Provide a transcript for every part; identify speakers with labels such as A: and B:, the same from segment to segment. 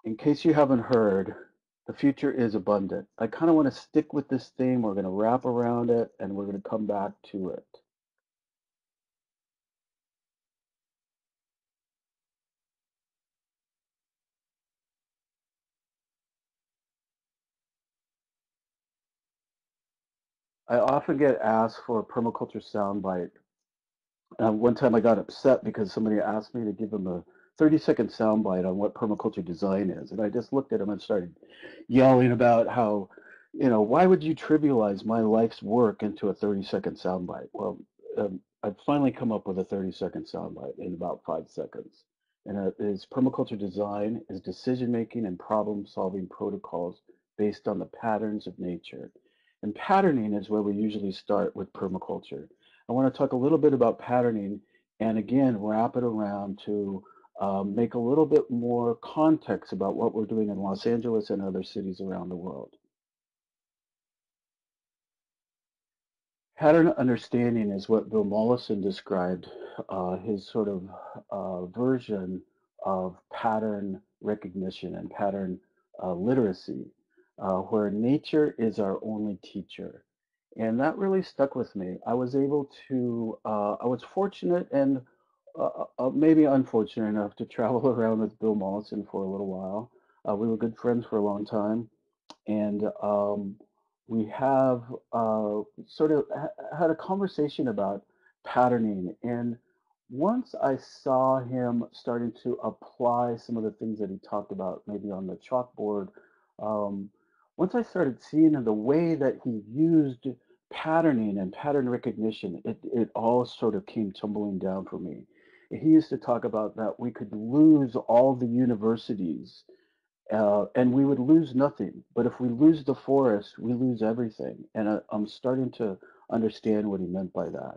A: In case you haven't heard, the future is abundant. I kind of want to stick with this theme. We're going to wrap around it and we're going to come back to it. I often get asked for a permaculture soundbite. One time I got upset because somebody asked me to give them a 30-second soundbite on what permaculture design is. And I just looked at him and started yelling about how, why would you trivialize my life's work into a 30-second soundbite? Well, I've finally come up with a 30-second soundbite in about 5 seconds. And it is permaculture design is decision making and problem solving protocols based on the patterns of nature. And patterning is where we usually start with permaculture. I want to talk a little bit about patterning and again wrap it around to make a little bit more context about what we're doing in Los Angeles and other cities around the world. Pattern understanding is what Bill Mollison described, his sort of version of pattern recognition and pattern literacy, where nature is our only teacher. And that really stuck with me. I was fortunate and maybe unfortunate enough to travel around with Bill Mollison for a little while. We were good friends for a long time. And we have sort of had a conversation about patterning. And once I saw him starting to apply some of the things that he talked about, maybe on the chalkboard, um, once I started seeing the way that he used patterning and pattern recognition, it all sort of came tumbling down for me. He used to talk about that we could lose all the universities and we would lose nothing. But if we lose the forest, we lose everything. And I'm starting to understand what he meant by that.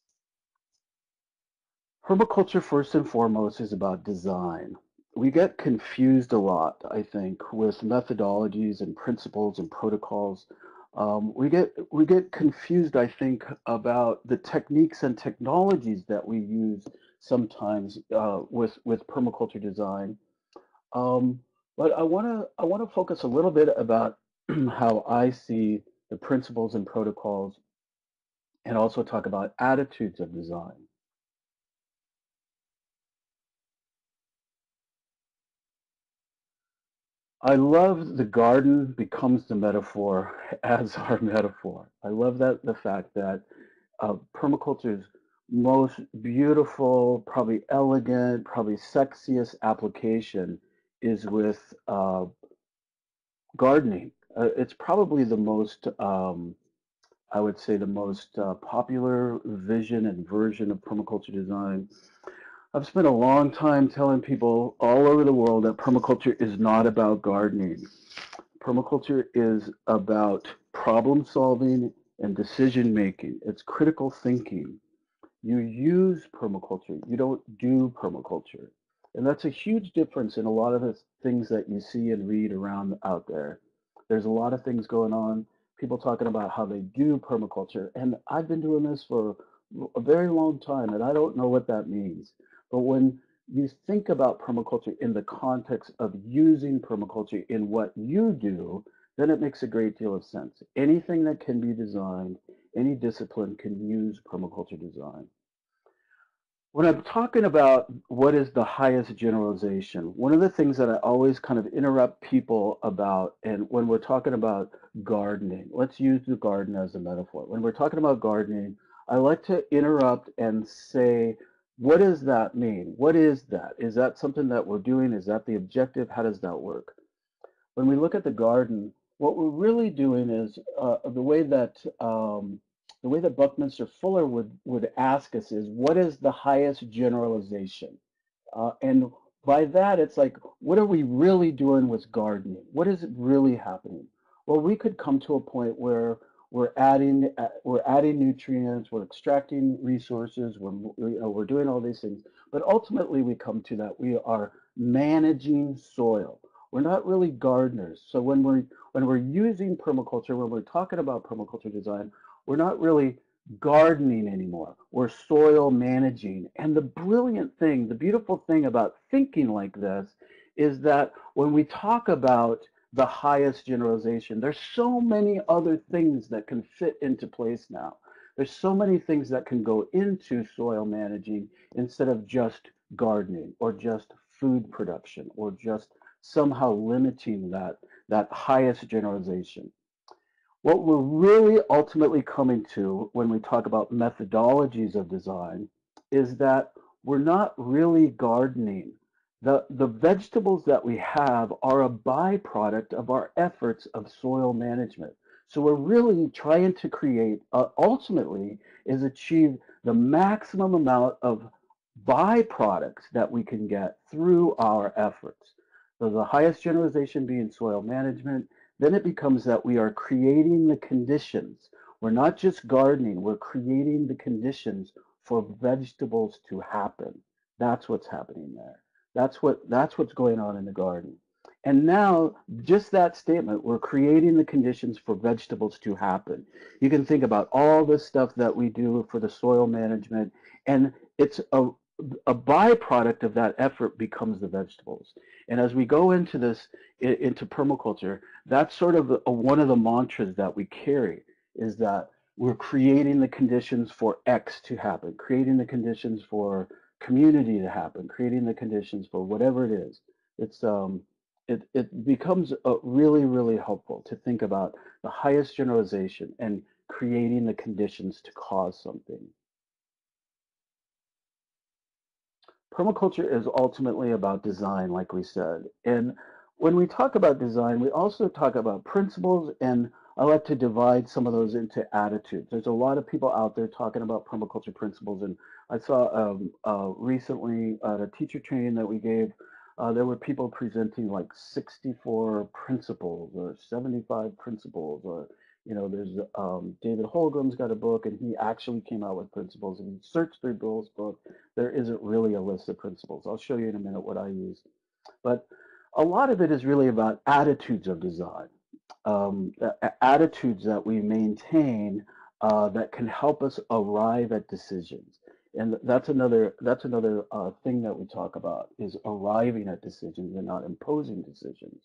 A: Permaculture, first and foremost, is about design. We get confused a lot, I think, with methodologies and principles and protocols. We get confused, I think, about the techniques and technologies that we use sometimes with permaculture design. Um, but I want to focus a little bit about how I see the principles and protocols, and also talk about attitudes of design. I love the garden becomes the metaphor as our metaphor. I love that the fact that permaculture's most beautiful, probably elegant, probably sexiest application is with gardening. It's probably the most I would say the most popular vision and version of permaculture design. I've spent a long time telling people all over the world that permaculture is not about gardening. Permaculture is about problem solving and decision making. It's critical thinking. You use permaculture, you don't do permaculture. And that's a huge difference in a lot of the things that you see and read around out there. There's a lot of things going on, people talking about how they do permaculture. And I've been doing this for a very long time, and I don't know what that means. But when you think about permaculture in the context of using permaculture in what you do, then it makes a great deal of sense. Anything that can be designed, any discipline can use permaculture design. When I'm talking about what is the highest generalization, one of the things that I always kind of interrupt people about, and when we're talking about gardening, let's use the garden as a metaphor. When we're talking about gardening, I like to interrupt and say, what does that mean? What is that? Is that something that we're doing? Is that the objective? How does that work? When we look at the garden, what we're really doing is the way that Buckminster Fuller would ask us is, what is the highest generalization? And by that, it's like, what are we really doing with gardening? What is really happening? Well, we could come to a point where we're adding nutrients, we're extracting resources, we're doing all these things, but ultimately we come to that we are managing soil. We're not really gardeners. So when we're using permaculture, when we're talking about permaculture design, we're not really gardening anymore. We're soil managing. And the brilliant thing, the beautiful thing about thinking like this is that when we talk about the highest generalization, there's so many other things that can fit into place now. There's so many things that can go into soil managing instead of just gardening or just food production or just somehow limiting that highest generalization. What we're really ultimately coming to when we talk about methodologies of design is that we're not really gardening. The vegetables that we have are a byproduct of our efforts of soil management. So we're really trying to create, ultimately, is achieve the maximum amount of byproducts that we can get through our efforts. So the highest generalization being soil management, then it becomes that we are creating the conditions. We're not just gardening, we're creating the conditions for vegetables to happen. That's what's happening there. That's what's going on in the garden. And now, just that statement, we're creating the conditions for vegetables to happen. You can think about all the stuff that we do for the soil management, and it's a byproduct of that effort becomes the vegetables. And as we go into this, into permaculture, that's sort of one of the mantras that we carry is that we're creating the conditions for X to happen, creating the conditions for community to happen, creating the conditions for whatever it is. It becomes really, really helpful to think about the highest generalization and creating the conditions to cause something. Permaculture is ultimately about design, like we said. And when we talk about design, we also talk about principles, and I like to divide some of those into attitudes. There's a lot of people out there talking about permaculture principles, and I saw recently at a teacher training that we gave, there were people presenting like 64 principles or 75 principles, or there's David Holgram's got a book, and he actually came out with principles, and he searched through Bill's book. There isn't really a list of principles. I'll show you in a minute what I use. But a lot of it is really about attitudes of design, attitudes that we maintain that can help us arrive at decisions. And that's another thing that we talk about is arriving at decisions and not imposing decisions.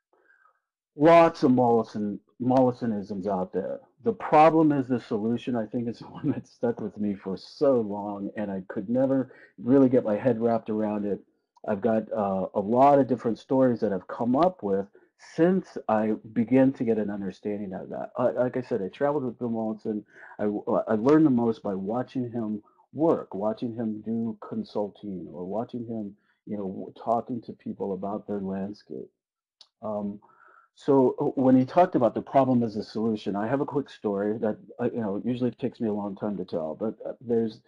A: Lots of Mollisonisms out there. The problem is the solution. I think is one that stuck with me for so long, and I could never really get my head wrapped around it. I've got a lot of different stories that I've come up with since I began to get an understanding of that. Like I said, I traveled with Bill Mollison. I learned the most by watching him work, watching him do consulting, or watching him, talking to people about their landscape. Um, so when he talked about the problem as a solution, I have a quick story that usually takes me a long time to tell. But there's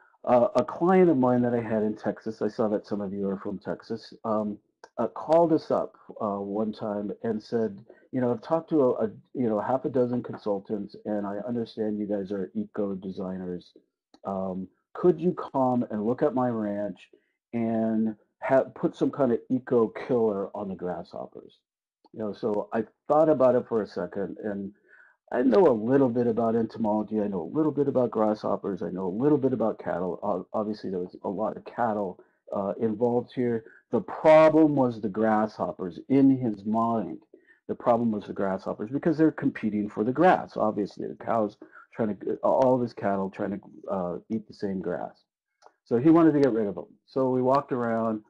A: a client of mine that I had in Texas. I saw that some of you are from Texas. Called us up one time and said, I've talked to half a dozen consultants, and I understand you guys are eco designers. Could you come and look at my ranch and put some kind of eco killer on the grasshoppers? So I thought about it for a second, and I know a little bit about entomology. I know a little bit about grasshoppers. I know a little bit about cattle. Obviously, there was a lot of cattle involved here. The problem was the grasshoppers in his mind. The problem was the grasshoppers because they're competing for the grass. Obviously, the cows trying to, all of his cattle trying to eat the same grass. So he wanted to get rid of them. So we walked around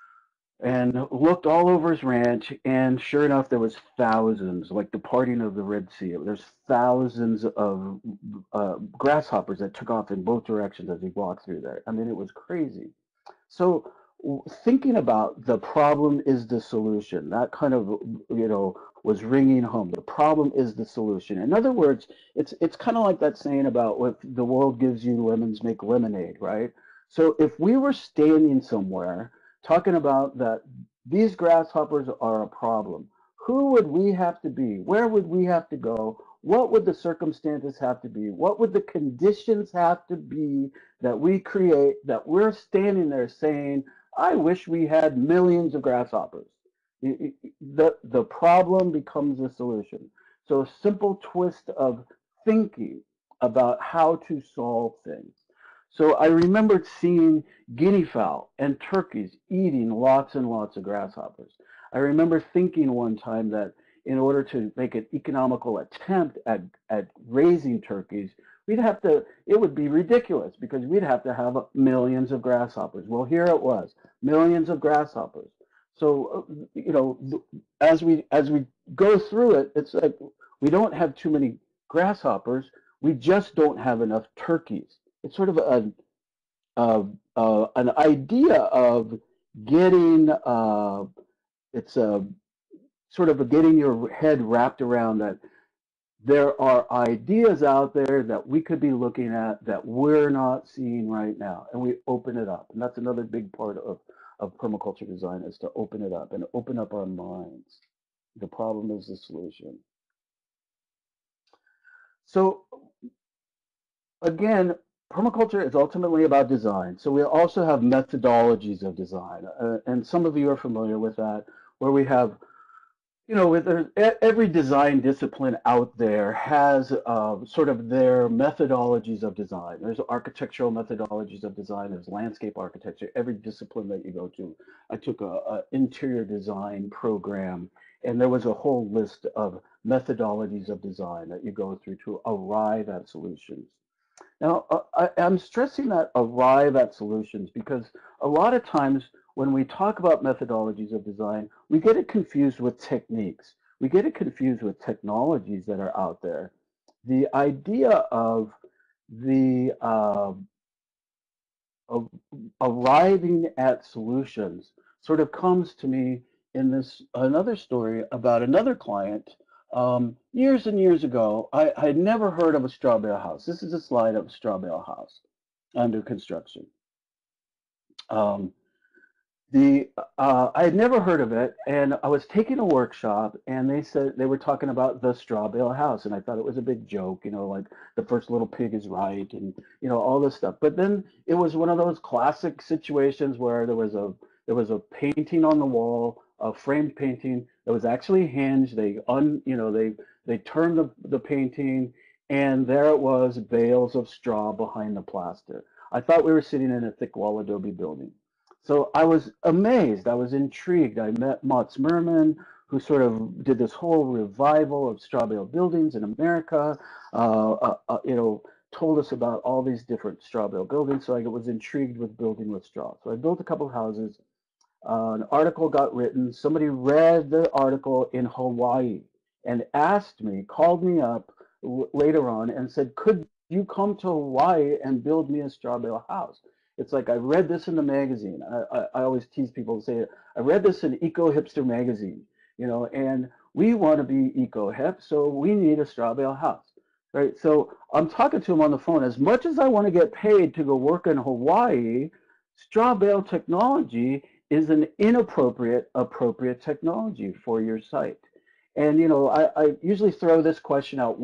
A: and looked all over his ranch, and sure enough, there was thousands, like the parting of the Red Sea. There's thousands of grasshoppers that took off in both directions as he walked through there. I mean, it was crazy. So thinking about the problem is the solution, that kind of, was ringing home. The problem is the solution. In other words, it's kind of like that saying about if the world gives you lemons, make lemonade, right? So if we were standing somewhere talking about that these grasshoppers are a problem, who would we have to be? Where would we have to go? What would the circumstances have to be? What would the conditions have to be that we create, that we're standing there saying, I wish we had millions of grasshoppers? The problem becomes the solution. So a simple twist of thinking about how to solve things. So I remembered seeing guinea fowl and turkeys eating lots and lots of grasshoppers. I remember thinking one time that in order to make an economical attempt at raising turkeys, it would be ridiculous because we'd have to have millions of grasshoppers. Well, here it was, millions of grasshoppers. So, as we go through it, it's like we don't have too many grasshoppers. We just don't have enough turkeys. It's sort of an idea of getting it's a sort of getting your head wrapped around that there are ideas out there that we could be looking at that we're not seeing right now, and we open it up. And that's another big part of permaculture design, is to open it up and open up our minds. The problem is the solution. So again, permaculture is ultimately about design. So we also have methodologies of design, and some of you are familiar with that, where we have, every design discipline out there has sort of their methodologies of design. There's architectural methodologies of design. There's landscape architecture. Every discipline that you go to, I took a interior design program, and there was a whole list of methodologies of design that you go through to arrive at solutions. Now, I'm stressing that arrive at solutions because a lot of times when we talk about methodologies of design, we get it confused with techniques. We get it confused with technologies that are out there. The idea the of arriving at solutions sort of comes to me in this another story about another client. Years and years ago, I had never heard of a straw bale house. This is a slide of a straw bale house under construction. Um, I had never heard of it, and I was taking a workshop, and they said they were talking about the straw bale house, and I thought it was a big joke, like the first little pig is right, and all this stuff. But then it was one of those classic situations where there was a painting on the wall, a framed painting that was actually hinged. They turned the painting, and there it was, bales of straw behind the plaster. I thought we were sitting in a thick wall adobe building. So I was amazed. I was intrigued. I met Mats Merman, who sort of did this whole revival of straw bale buildings in America. Told us about all these different straw bale buildings. So I was intrigued with building with straw. So I built a couple houses. An article got written. Somebody read the article in Hawaii and called me up later on and said, "Could you come to Hawaii and build me a straw bale house?" It's like, I read this in the magazine. I always tease people and say, I read this in Eco Hipster magazine, and we want to be eco hip, so we need a straw bale house, right? So I'm talking to him on the phone. As much as I want to get paid to go work in Hawaii, straw bale technology is an appropriate technology for your site. And I usually throw this question out: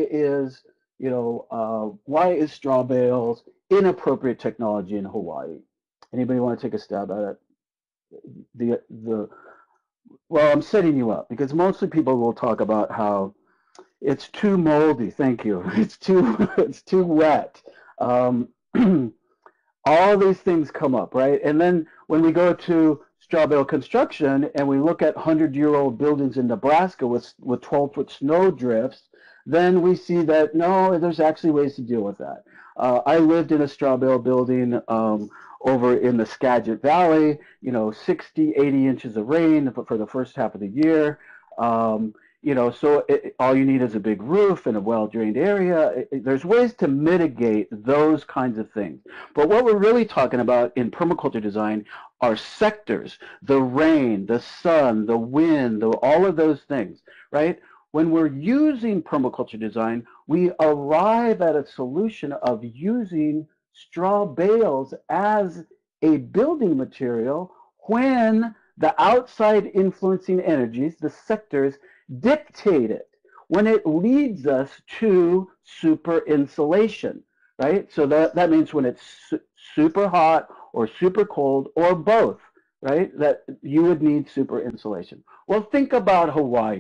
A: why is straw bales inappropriate technology in Hawaii? Anybody want to take a stab at it? The Well, I'm setting you up because mostly people will talk about how it's too moldy. Thank you. It's too wet. Um, all these things come up, right? And then when we go to straw bale construction and we look at 100-year-old buildings in Nebraska with 12-foot snow drifts, then we see that no, there's actually ways to deal with that. I lived in a straw bale building over in the Skagit Valley, 60, 80 inches of rain for the first half of the year. So all you need is a big roof and a well-drained area. There's ways to mitigate those kinds of things. But what we're really talking about in permaculture design are sectors: the rain, the sun, the wind, all of those things, right? When we're using permaculture design, we arrive at a solution of using straw bales as a building material when the outside influencing energies, the sectors, dictate it, when it leads us to super insulation, right? So that means when it's super hot or super cold or both, right? That you would need super insulation. Well, think about Hawaii.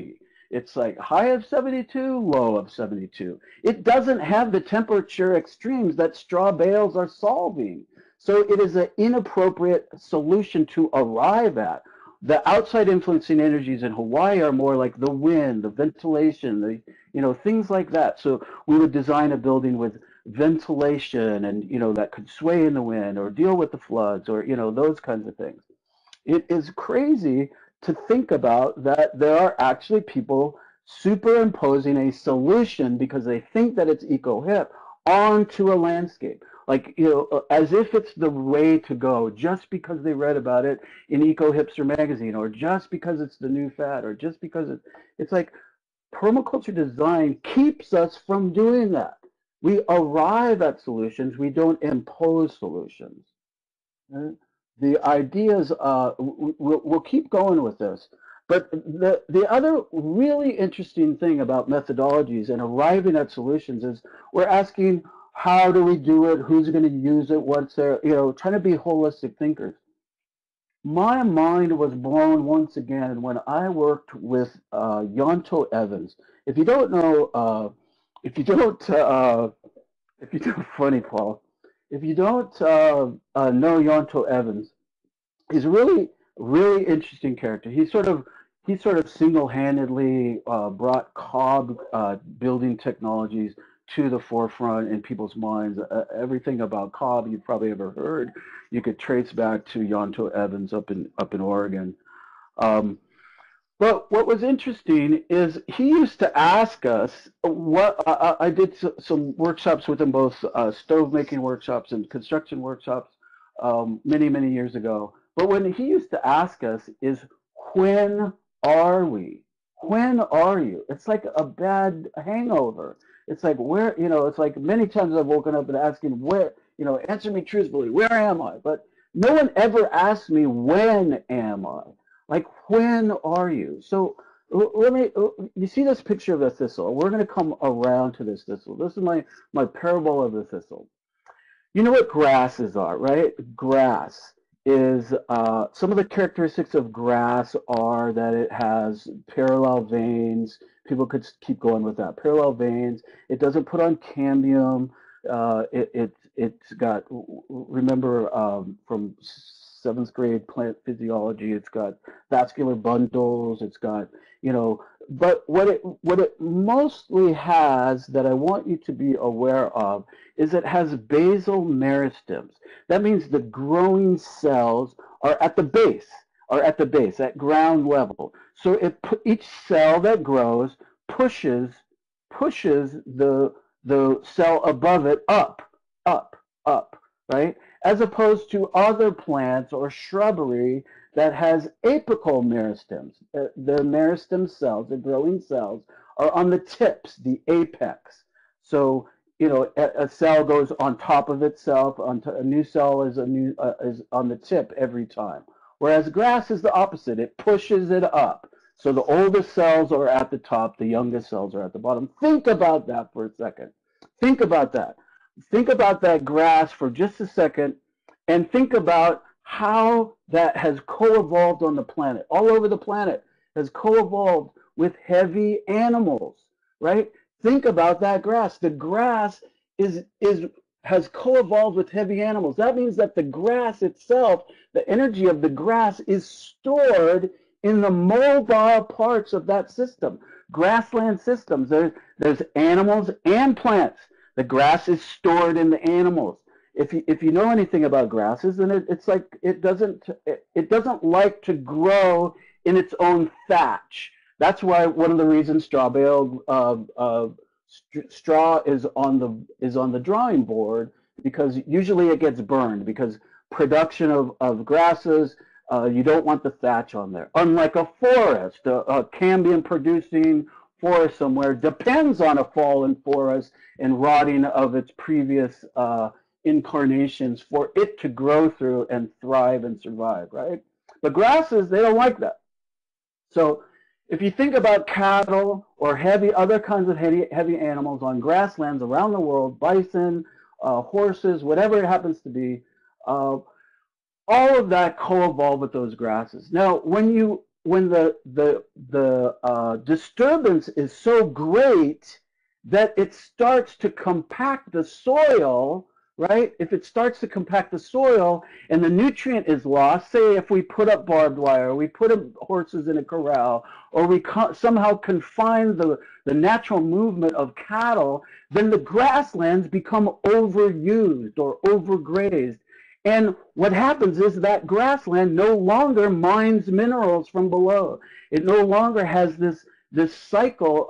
A: It's like high of 72, low of 72. It doesn't have the temperature extremes that straw bales are solving. So it is an inappropriate solution to arrive at. The outside influencing energies in Hawaii are more like the wind, the ventilation, things like that. So we would design a building with ventilation and, that could sway in the wind or deal with the floods or, those kinds of things. It is crazy to think about that there are actually people superimposing a solution because they think that it's eco-hip onto a landscape. Like, as if it's the way to go just because they read about it in Eco Hipster magazine or just because it's the new fad or just because it's like permaculture design keeps us from doing that. We arrive at solutions, we don't impose solutions. Right? The ideas, we'll keep going with this. But the other really interesting thing about methodologies and arriving at solutions is we're asking, how do we do it? Who's going to use it? What's there? Trying to be holistic thinkers. My mind was blown once again when I worked with Yonto Evans. If you don't know, if you don't, if you don't, funny Paul, if you don't know Yonto Evans, he's a really, really interesting character. He sort of single-handedly brought cob building technologies to the forefront in people's minds. Everything about cob you've probably ever heard, you could trace back to Yonto Evans up in Oregon. Um, but what was interesting is he used to ask us what I did some workshops with him, both stove making workshops and construction workshops, many, many years ago. But when he used to ask us is, when are we? When are you? It's like a bad hangover. It's like it's like many times I've woken up and asking where, answer me truthfully, where am I? But no one ever asked me, when am I? Like, when are you? So let me. You see this picture of the thistle? We're going to come around to this thistle. This is my parable of the thistle. You know what grasses are, right? Grass is some of the characteristics of grass are that it has parallel veins. People could keep going with that. Parallel veins. It doesn't put on cambium. It's got, remember, from seventh grade plant physiology. It's got vascular bundles. It's got, but what it mostly has that I want you to be aware of is it has basal meristems. That means the growing cells are at the base, at ground level. So each cell that grows pushes the cell above it up, right? As opposed to other plants or shrubbery that has apical meristems. The meristem cells, the growing cells, are on the tips, the apex. So a cell goes on top of itself. A new cell is on the tip every time. Whereas grass is the opposite. It pushes it up. So the oldest cells are at the top, the youngest cells are at the bottom. Think about that for a second. Think about that. Think about that grass for just a second and think about how that has co-evolved on the planet. All over the planet has co-evolved with heavy animals, right? Think about that grass. The grass is has co-evolved with heavy animals. That means that the grass itself, the energy of the grass is stored in the mobile parts of that system. Grassland systems, there's animals and plants. The grass is stored in the animals. If you know anything about grasses, then it's like it doesn't like to grow in its own thatch. That's why one of the reasons straw is on the drawing board, because usually it gets burned because production of grasses, you don't want the thatch on there. Unlike a forest, a cambium producing forest somewhere depends on a fallen forest and rotting of its previous incarnations for it to grow through and thrive and survive, right? But grasses, they don't like that. So if you think about cattle or other kinds of heavy animals on grasslands around the world, bison, horses, whatever it happens to be, all of that co-evolve with those grasses. Now, when you disturbance is so great that it starts to compact the soil, right? If it starts to compact the soil and the nutrient is lost, say if we put up barbed wire, we put up horses in a corral, or we somehow confine the natural movement of cattle, then the grasslands become overused or overgrazed. And what happens is that grassland no longer mines minerals from below. It no longer has this cycle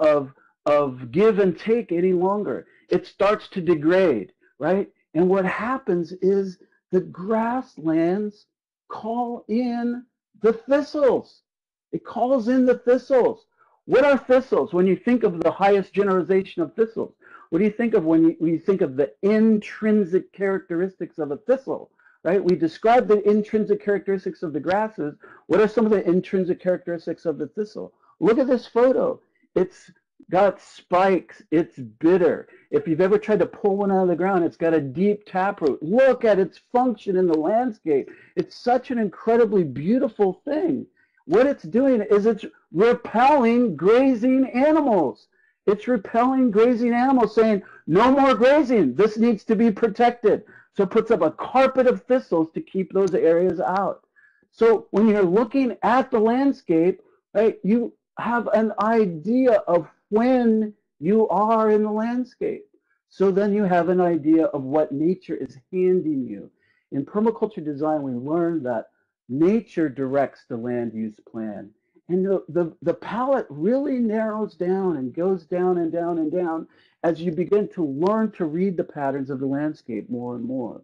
A: of give and take any longer. It starts to degrade, right? And what happens is the grasslands call in the thistles. It calls in the thistles. What are thistles? When you think of the highest generalization of thistles, what do you think of when you think of the intrinsic characteristics of a thistle? Right? We describe the intrinsic characteristics of the grasses. What are some of the intrinsic characteristics of the thistle? Look at this photo. It's got spikes. It's bitter. If you've ever tried to pull one out of the ground, it's got a deep taproot. Look at its function in the landscape. It's such an incredibly beautiful thing. What it's doing is it's repelling grazing animals. It's repelling grazing animals, saying, no more grazing. This needs to be protected. So it puts up a carpet of thistles to keep those areas out. So when you're looking at the landscape, right, you have an idea of when you are in the landscape. So then you have an idea of what nature is handing you. In permaculture design, we learned that nature directs the land use plan. And the palette really narrows down and goes down and down and down as you begin to learn to read the patterns of the landscape more and more.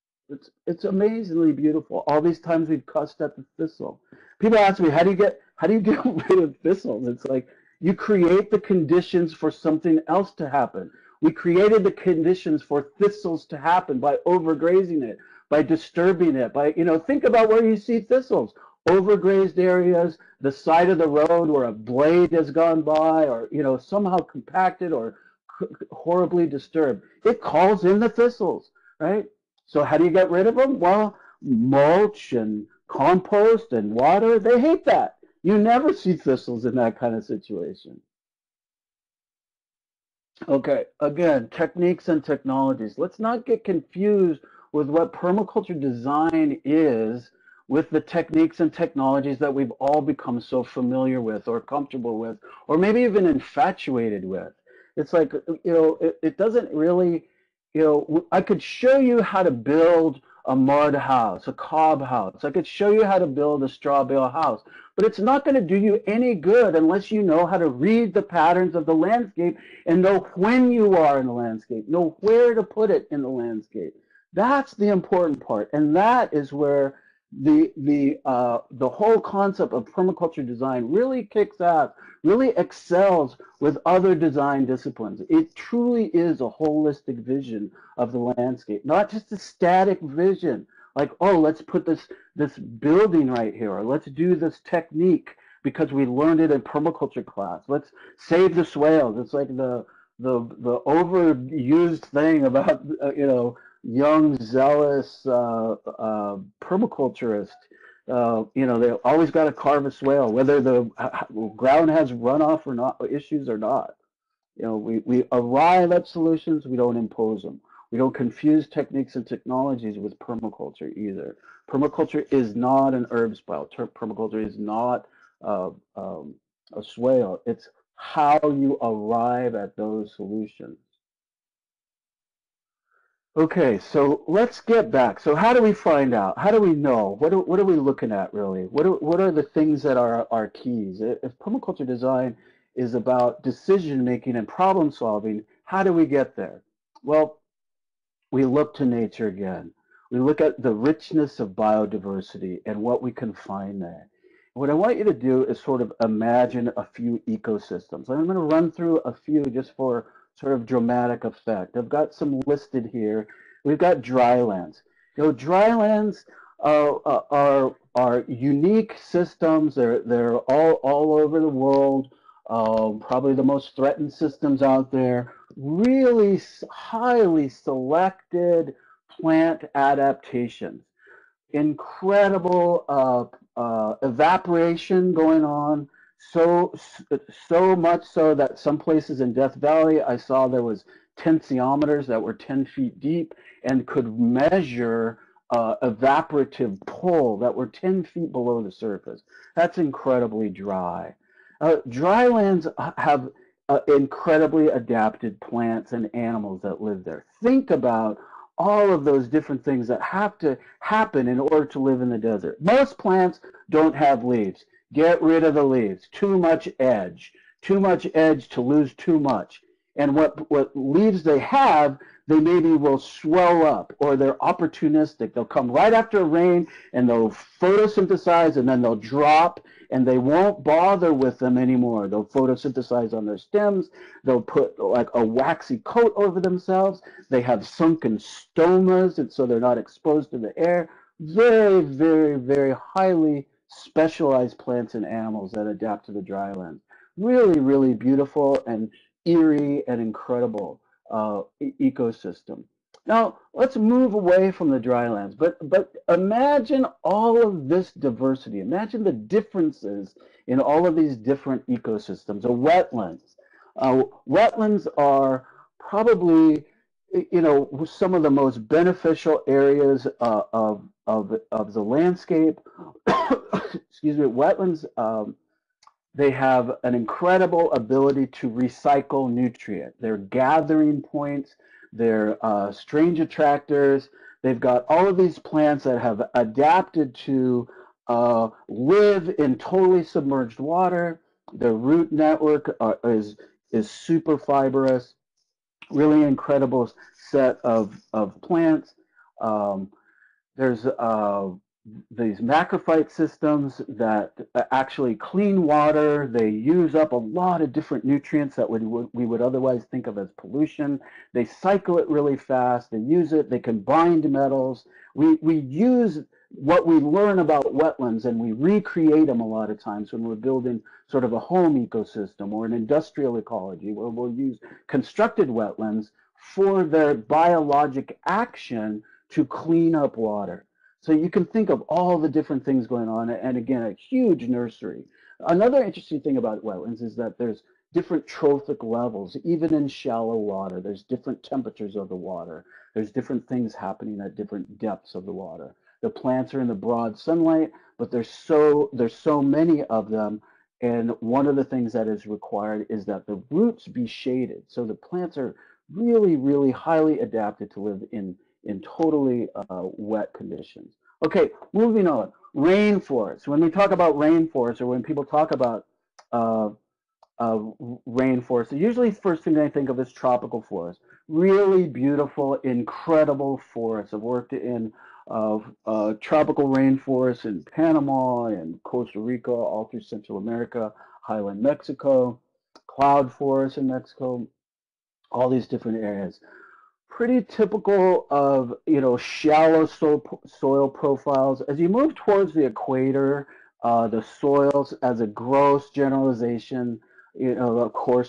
A: It's amazingly beautiful. All these times we've cussed at the thistle. People ask me, how do you get rid of thistles? It's like you create the conditions for something else to happen. We created the conditions for thistles to happen by overgrazing it, by disturbing it, by, think about where you see thistles. Overgrazed areas, the side of the road where a blade has gone by, or, somehow compacted or horribly disturbed. It calls in the thistles, right? So how do you get rid of them? Well, mulch and compost and water, they hate that. You never see thistles in that kind of situation. Okay, again, techniques and technologies. Let's not get confused with what permaculture design is with the techniques and technologies that we've all become so familiar with or comfortable with, or maybe even infatuated with. It's like, it doesn't really, I could show you how to build a mud house, a cob house. I could show you how to build a straw bale house, but it's not going to do you any good unless you know how to read the patterns of the landscape and know when you are in the landscape, know where to put it in the landscape. That's the important part, and that is where the whole concept of permaculture design really kicks ass, really excels with other design disciplines. It truly is a holistic vision of the landscape, not just a static vision. Like, oh, let's put this building right here, or let's do this technique because we learned it in permaculture class. Let's save the swales. It's like the overused thing about young zealous permaculturist. They always got to carve a swale, whether the ground has runoff or not issues or not. We arrive at solutions. We don't impose them. We don't confuse techniques and technologies with permaculture either. Permaculture is not an herb pile. Permaculture is not a swale. It's how you arrive at those solutions. Okay, so let's get back. So how do we find out? How do we know? What are we looking at really? What are the things that are our keys? If permaculture design is about decision making and problem solving, how do we get there? Well, we look to nature again. We look at the richness of biodiversity and what we can find there. What I want you to do is sort of imagine a few ecosystems. I'm going to run through a few just for sort of dramatic effect. I've got some listed here. We've got drylands. Drylands are unique systems. They're all over the world. Probably the most threatened systems out there. Really highly selected plant adaptations. Incredible evaporation going on. So so much so that some places in Death Valley, I saw there was tensiometers that were 10 feet deep and could measure evaporative pull that were 10 feet below the surface. That's incredibly dry. Drylands have incredibly adapted plants and animals that live there. Think about all of those different things that have to happen in order to live in the desert. Most plants don't have leaves. Get rid of the leaves. Too much edge. Too much edge to lose too much. And what leaves they have, they maybe will swell up, or they're opportunistic. They'll come right after rain and they'll photosynthesize and then they'll drop and they won't bother with them anymore. They'll photosynthesize on their stems. They'll put like a waxy coat over themselves. They have sunken stomas, and so they're not exposed to the air. Very, very, very highly specialized plants and animals that adapt to the dryland. Really, really beautiful and eerie and incredible ecosystem. Now, let's move away from the drylands, but imagine all of this diversity. Imagine the differences in all of these different ecosystems. A wetlands. Wetlands are probably, some of the most beneficial areas of the landscape. Excuse me. Wetlands. They have an incredible ability to recycle nutrient. They're gathering points. They're strange attractors. They've got all of these plants that have adapted to live in totally submerged water. Their root network is super fibrous. Really incredible set of plants. Um, there's these macrophyte systems that actually clean water. They use up a lot of different nutrients that we would otherwise think of as pollution. They cycle it really fast. They use it. They can bind metals. We use what we learn about wetlands and we recreate them a lot of times when we're building sort of a home ecosystem or an industrial ecology where we'll use constructed wetlands for their biologic action to clean up water. So you can think of all the different things going on, and again, a huge nursery. Another interesting thing about wetlands is that there's different trophic levels, even in shallow water. There's different temperatures of the water. There's different things happening at different depths of the water. The plants are in the broad sunlight, but there's so many of them, and one of the things that is required is that the roots be shaded. So the plants are really, really highly adapted to live in totally wet conditions. Okay, moving on. Rainforest. When we talk about rainforest, or when people talk about uh, rainforest, usually the first thing they think of is tropical forest. Really beautiful, incredible forests. I've worked in tropical rainforests in Panama and Costa Rica, all through Central America, highland Mexico, cloud forests in Mexico, all these different areas. Pretty typical of shallow soil profiles. As you move towards the equator, the soils, as a gross generalization, of course,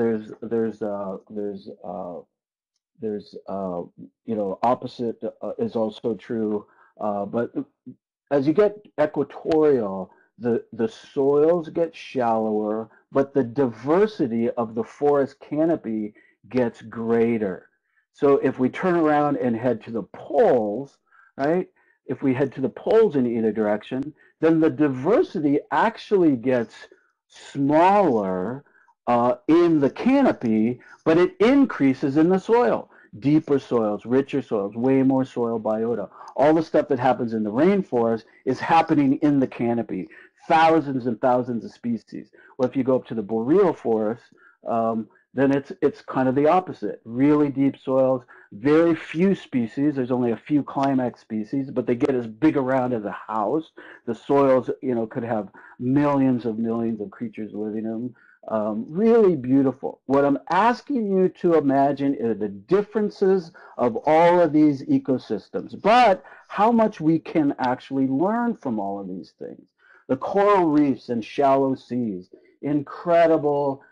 A: there's opposite is also true. But as you get equatorial, the soils get shallower, but the diversity of the forest canopy gets greater. So if we turn around and head to the poles, right? If we head to the poles in either direction, then the diversity actually gets smaller in the canopy, but it increases in the soil. Deeper soils, richer soils, way more soil biota. All the stuff that happens in the rainforest is happening in the canopy. Thousands and thousands of species. Well, if you go up to the boreal forest, then it's kind of the opposite. Really deep soils, very few species. There's only a few climax species, but they get as big around as a house. The soils, could have millions of creatures living in them. Really beautiful. What I'm asking you to imagine is the differences of all of these ecosystems, but how much we can actually learn from all of these things. The coral reefs and shallow seas, incredible.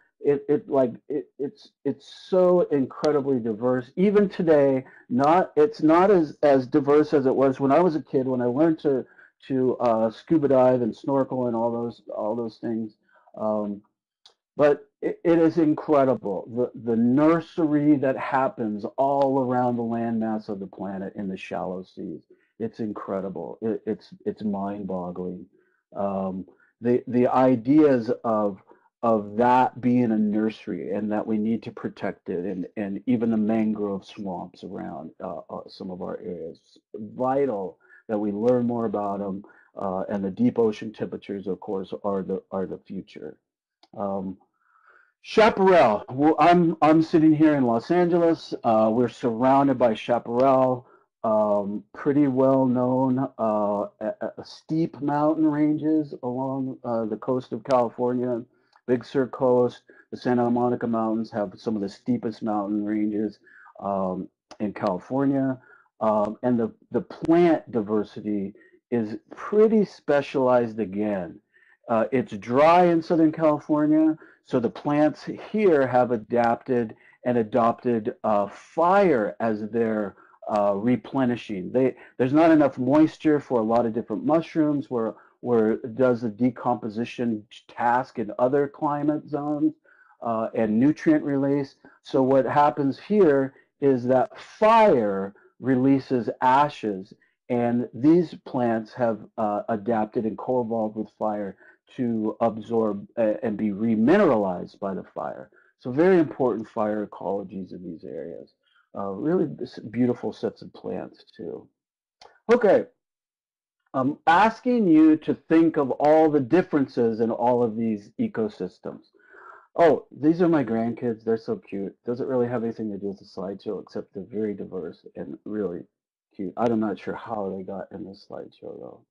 A: It's so incredibly diverse. Even today, it's not as diverse as it was when I was a kid, when I learned to scuba dive and snorkel and all those things. Um, but it is incredible, the nursery that happens all around the landmass of the planet in the shallow seas. It's incredible. It's mind-boggling. Um, the ideas of that being a nursery and that we need to protect it, and even the mangrove swamps around some of our areas. Vital that we learn more about them, and the deep ocean temperatures, of course, are the future. Um, Chaparral. Well, I'm sitting here in Los Angeles. We're surrounded by chaparral, pretty well known steep mountain ranges along the coast of California. Big Sur coast, the Santa Monica Mountains have some of the steepest mountain ranges um, in California, and the plant diversity is pretty specialized again. It's dry in Southern California, so the plants here have adapted and adopted fire as their replenishing. There's not enough moisture for a lot of different mushrooms where it does the decomposition task in other climate zones and nutrient release. So what happens here is that fire releases ashes, and these plants have adapted and co-evolved with fire to absorb and be remineralized by the fire. So very important fire ecologies in these areas. Really beautiful sets of plants too. Okay, I'm asking you to think of all the differences in all of these ecosystems. Oh, these are my grandkids. They're so cute. Doesn't really have anything to do with the slideshow, except they're very diverse and really cute. I'm not sure how they got in this slideshow though.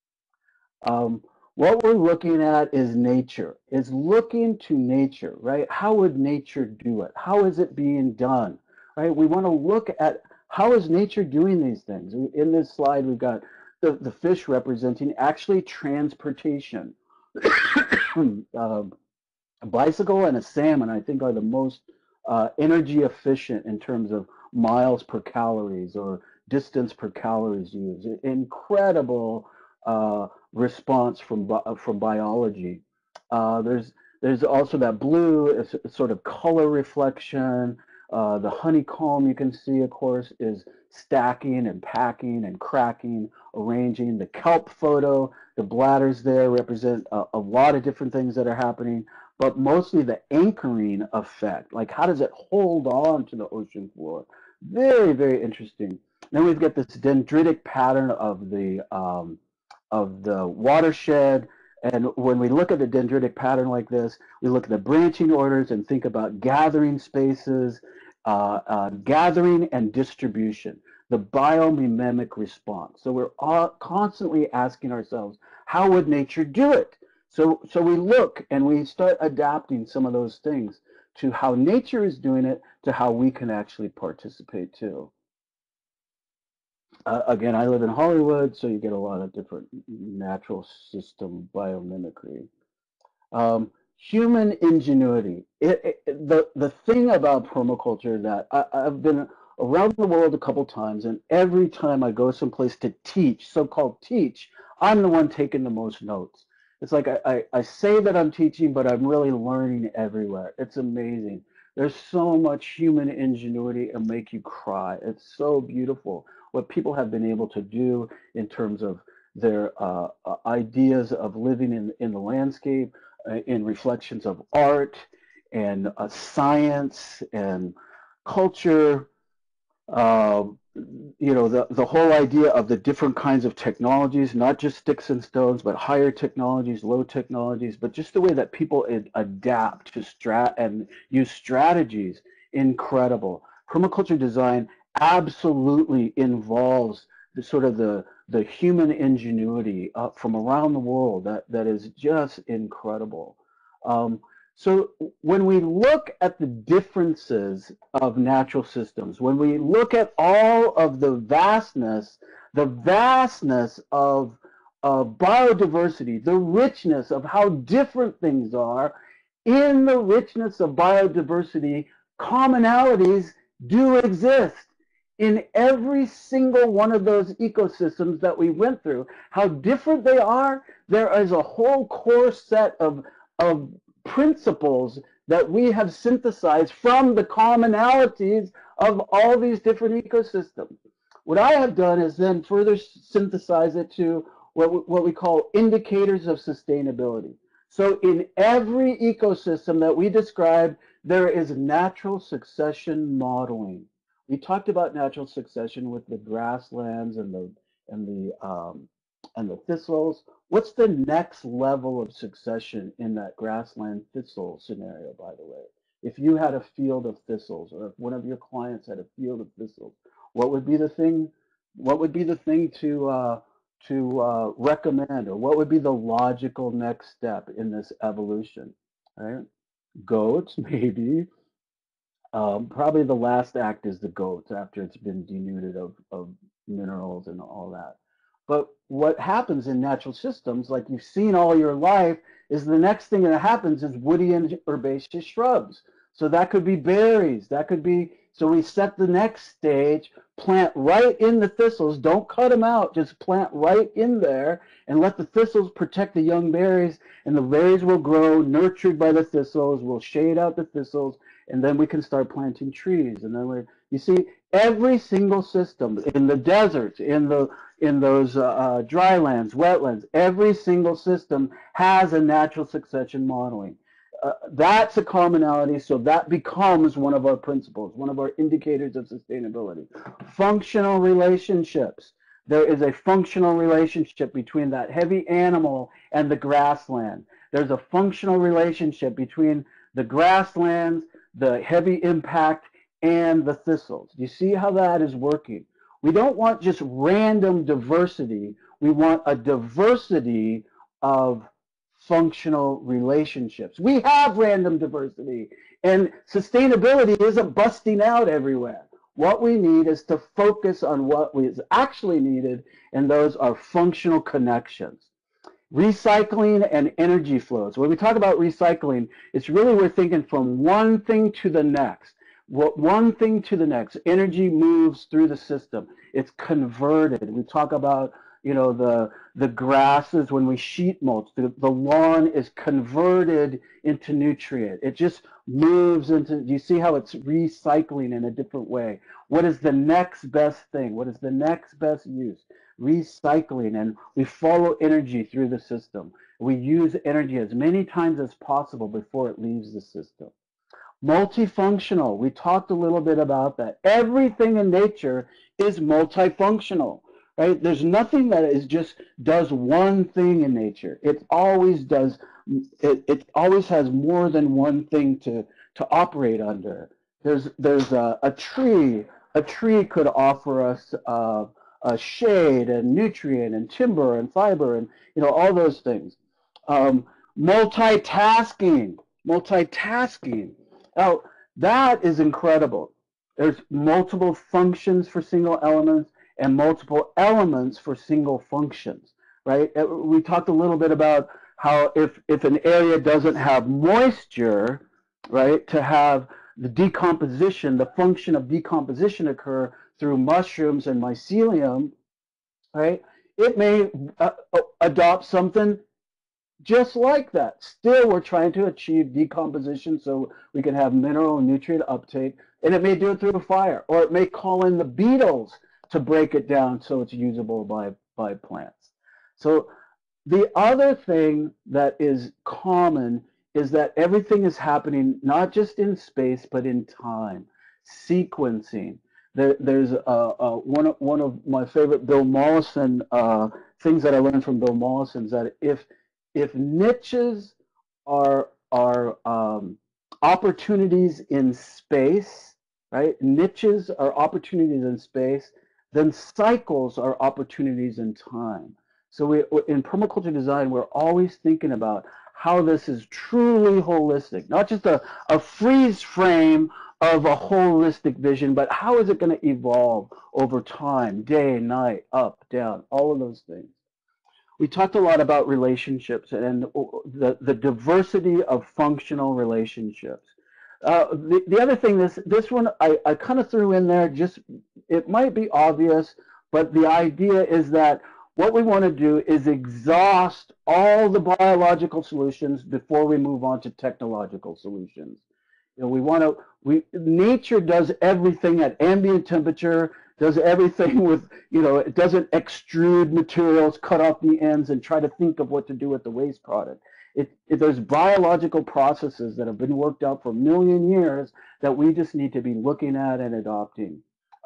A: Um, what we're looking at is nature. It's looking to nature, right? How would nature do it? How is it being done, right? We want to look at how is nature doing these things. In this slide, we've got the fish representing actually transportation. um, a bicycle and a salmon, I think, are the most energy efficient in terms of miles per calories or distance per calories used. Incredible response from biology. There's also that blue, sort of color reflection. The honeycomb you can see, of course, is stacking and packing and cracking, arranging. The kelp photo, the bladders there represent a lot of different things that are happening, but mostly the anchoring effect. Like, how does it hold on to the ocean floor? Very, very interesting. Then we've got this dendritic pattern of the watershed. And when we look at the dendritic pattern like this, we look at the branching orders and think about gathering spaces, gathering and distribution, the biomimemic response. So we're all constantly asking ourselves, how would nature do it? So we look and we start adapting some of those things to how nature is doing it, to how we can actually participate too. Again, I live in Hollywood, so you get a lot of different natural system biomimicry. Human ingenuity. The thing about permaculture that I've been around the world a couple times, and every time I go someplace to teach, so-called teach, I'm the one taking the most notes. It's like I say that I'm teaching, but I'm really learning everywhere. It's amazing. There's so much human ingenuity and make you cry. It's so beautiful what people have been able to do in terms of their ideas of living in the landscape, in reflections of art and science and culture. Um, the whole idea of the different kinds of technologies, not just sticks and stones, but higher technologies, low technologies, but just the way that people adapt to and use strategies, incredible. Permaculture design absolutely involves the human ingenuity from around the world that is just incredible. Um, so when we look at the differences of natural systems, when we look at all of the vastness of biodiversity, the richness of how different things are, in the richness of biodiversity, commonalities do exist. in every single one of those ecosystems that we went through. How different they are, there is a whole core set of principles that we have synthesized from the commonalities of all these different ecosystems. What I have done is then further synthesize it to what we call indicators of sustainability. So in every ecosystem that we describe, there is natural succession modeling. We talked about natural succession with the grasslands and the thistles. What's the next level of succession in that grassland thistle scenario, by the way? If you had a field of thistles, or if one of your clients had a field of thistles, what would be the thing? What would be the thing to recommend, or what would be the logical next step in this evolution? Right? Goats, maybe. Probably the last act is the goats after it's been denuded of minerals and all that. But what happens in natural systems, like you've seen all your life, is the next thing that happens is woody and herbaceous shrubs. So that could be berries. That could be, so we set the next stage, plant right in the thistles. Don't cut them out. Just plant right in there and let the thistles protect the young berries. And the berries will grow, nurtured by the thistles, will shade out the thistles, and then we can start planting trees. And then you see, every single system in the deserts, in those dry lands, wetlands, every single system has a natural succession modeling. That's a commonality, so that becomes one of our principles, one of our indicators of sustainability. Functional relationships. There is a functional relationship between that heavy animal and the grassland. There's a functional relationship between the grasslands, the heavy impact, and the thistles. You see how that is working? We don't want just random diversity. We want a diversity of functional relationships. We have random diversity, and sustainability isn't busting out everywhere. What we need is to focus on what is actually needed, and those are functional connections. Recycling and energy flows. When we talk about recycling, it's really we're thinking from one thing to the next. One thing to the next. Energy moves through the system. It's converted. We talk about, the grasses when we sheet mulch. The lawn is converted into nutrient. It just moves into. Do you see how it's recycling in a different way? What is the next best thing? What is the next best use? Recycling, and we follow energy through the system. We use energy as many times as possible before it leaves the system. Multifunctional, we talked a little bit about that. Everything in nature is multifunctional, right? There's nothing that is just does one thing in nature. It always does, it always has more than one thing to operate under. There's a tree. A tree could offer us a shade and nutrient and timber and fiber and all those things. Um, multitasking, multitasking. Now that is incredible. There's multiple functions for single elements and multiple elements for single functions, right? We talked a little bit about how if an area doesn't have moisture, right, to have the decomposition, the function of decomposition occur through mushrooms and mycelium, right? It may adopt something just like that. Still, we're trying to achieve decomposition so we can have mineral and nutrient uptake, and it may do it through fire, or it may call in the beetles to break it down so it's usable by plants. So the other thing that is common is that everything is happening not just in space but in time. Sequencing. There's one of my favorite Bill Mollison things that I learned from Bill Mollison is that if niches are opportunities in space, right? Niches are opportunities in space, then cycles are opportunities in time. So in permaculture design, we're always thinking about how this is truly holistic, not just a freeze frame of a holistic vision, but how is it going to evolve over time, day, night, up, down, all of those things. We talked a lot about relationships and the diversity of functional relationships. The other thing, this one I kind of threw in there, just it might be obvious, but the idea is that what we want to do is exhaust all the biological solutions before we move on to technological solutions. You know, we want to, nature does everything at ambient temperature, does everything with, it doesn't extrude materials, cut off the ends, and try to think of what to do with the waste product. There's biological processes that have been worked out for a million years that we just need to be looking at and adopting.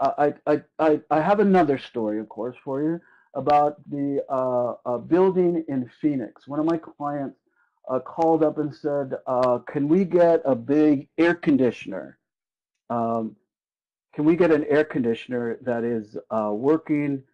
A: I have another story, of course, for you about the building in Phoenix. One of my clients called up and said, "Can we get a big air conditioner? Um, can we get an air conditioner that is working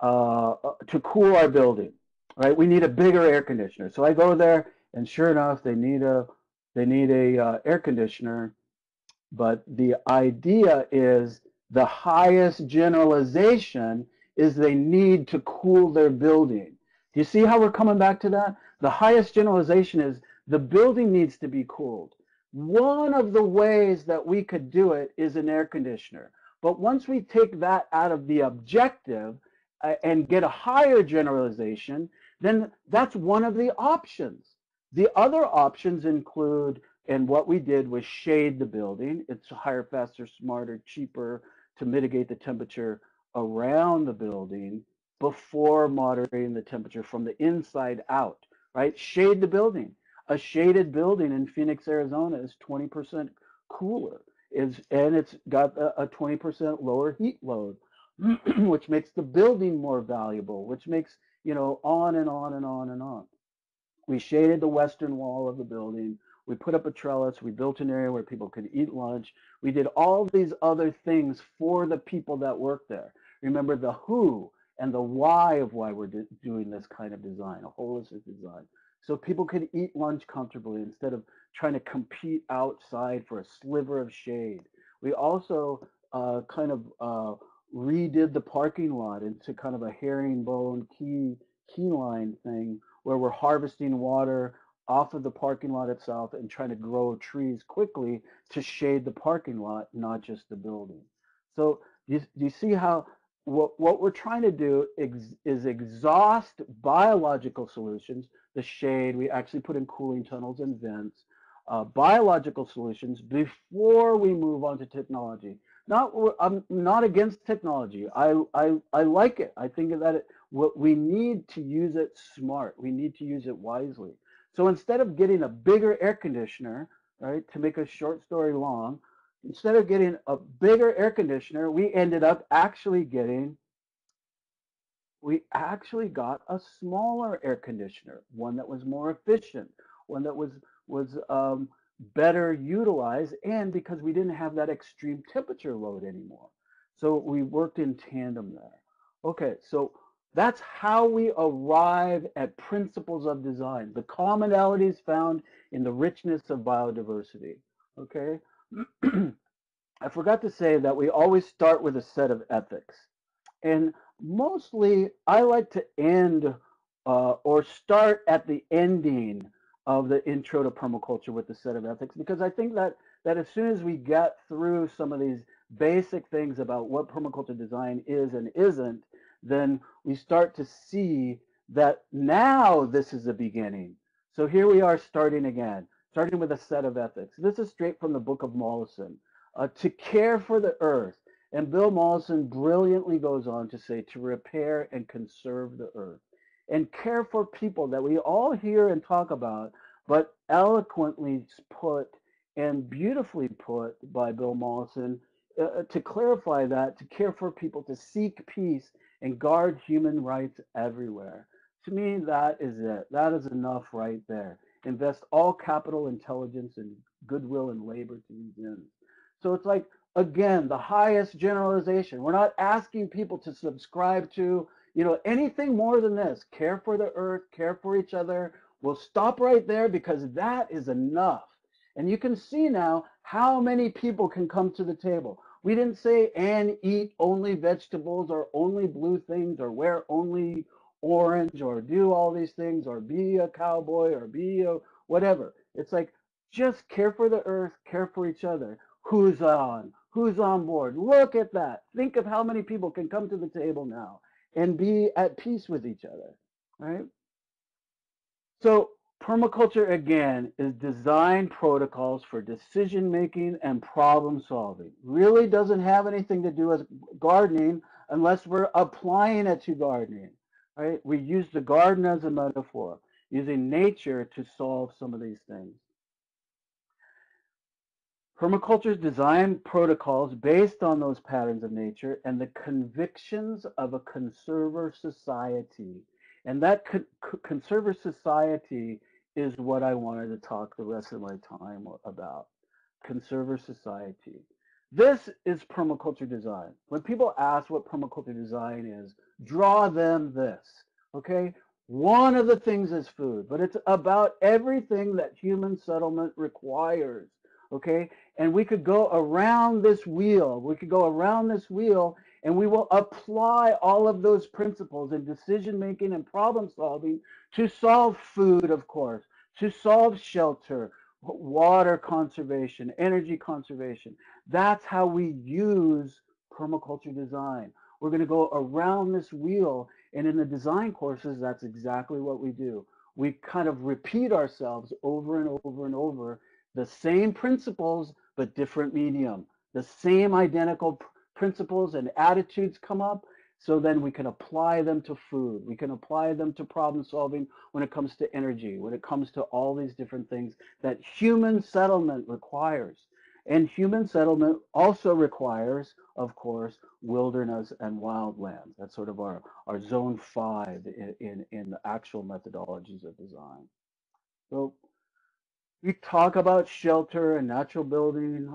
A: to cool our building? Right? We need a bigger air conditioner." So I go there, and sure enough, they need a air conditioner, but the idea is the highest generalization is they need to cool their building. Do you see how we're coming back to that? The highest generalization is the building needs to be cooled. One of the ways that we could do it is an air conditioner. But once we take that out of the objective and get a higher generalization, then that's one of the options. The other options include, and what we did was shade the building. It's higher, faster, smarter, cheaper to mitigate the temperature around the building before moderating the temperature from the inside out, right? Shade the building. A shaded building in Phoenix, Arizona is 20% cooler, and it's got a 20% lower heat load, which makes the building more valuable, which makes, on and on and on and on. We shaded the western wall of the building. We put up a trellis. We built an area where people could eat lunch. We did all these other things for the people that work there. Remember the who and the why of why we're doing this kind of design, a holistic design. So people could eat lunch comfortably instead of trying to compete outside for a sliver of shade. We also kind of redid the parking lot into kind of a herringbone key line thing where we're harvesting water off of the parking lot itself and trying to grow trees quickly to shade the parking lot, not just the building. So do you see how what we're trying to do is exhaust biological solutions, the shade, we actually put in cooling tunnels and vents, biological solutions before we move on to technology. I'm not against technology. I like it. I think that what we need to use it smart. We need to use it wisely. So instead of getting a bigger air conditioner, right, to make a short story long, instead of getting a bigger air conditioner, we actually got a smaller air conditioner, one that was more efficient, one that was better utilized, and because we didn't have that extreme temperature load anymore. So we worked in tandem there. Okay, so that's how we arrive at principles of design, the commonalities found in the richness of biodiversity. Okay, I forgot to say that we always start with a set of ethics. And mostly, I like to end or start at the ending of the intro to permaculture with the set of ethics, because I think that as soon as we get through some of these basic things about what permaculture design is and isn't, then we start to see that now this is a beginning. So here we are starting again, starting with a set of ethics. This is straight from the Book of Mollison. To care for the earth. And Bill Mollison brilliantly goes on to say to repair and conserve the earth and care for people that we all hear and talk about, but eloquently put and beautifully put by Bill Mollison to clarify that, to care for people, to seek peace and guard human rights everywhere. To me, that is it. That is enough right there. Invest all capital, intelligence, and goodwill and labor to these ends. So it's like, again, the highest generalization. We're not asking people to subscribe to, anything more than this. Care for the earth, care for each other. We'll stop right there because that is enough. And you can see now how many people can come to the table. We didn't say and eat only vegetables or only blue things or wear only orange or do all these things or be a cowboy or be a whatever. It's like Just care for the earth, care for each other. Who's on? Who's on board? Look at that. Think of how many people can come to the table now and be at peace with each other, right? So permaculture again is design protocols for decision making and problem solving. Really doesn't have anything to do with gardening unless we're applying it to gardening, right? We use the garden as a metaphor, using nature to solve some of these things. Permaculture's design protocols based on those patterns of nature and the convictions of a conserver society. And that conserver society is what I wanted to talk the rest of my time about. Conserver society. This is permaculture design. When people ask what permaculture design is, draw them this. Okay? One of the things is food, but it's about everything that human settlement requires. Okay? And we could go around this wheel. We could go around this wheel and we will apply all of those principles in decision making and problem solving to solve food, of course, to solve shelter, water conservation, energy conservation. That's how we use permaculture design. We're going to go around this wheel, and in the design courses, that's exactly what we do. We kind of repeat ourselves over and over and over, the same principles, but different medium. The same identical principles and attitudes come up, so then we can apply them to food. We can apply them to problem solving when it comes to energy, when it comes to all these different things that human settlement requires. And human settlement also requires, of course, wilderness and wildlands. That's sort of our zone 5 in the actual methodologies of design. So we talk about shelter and natural building.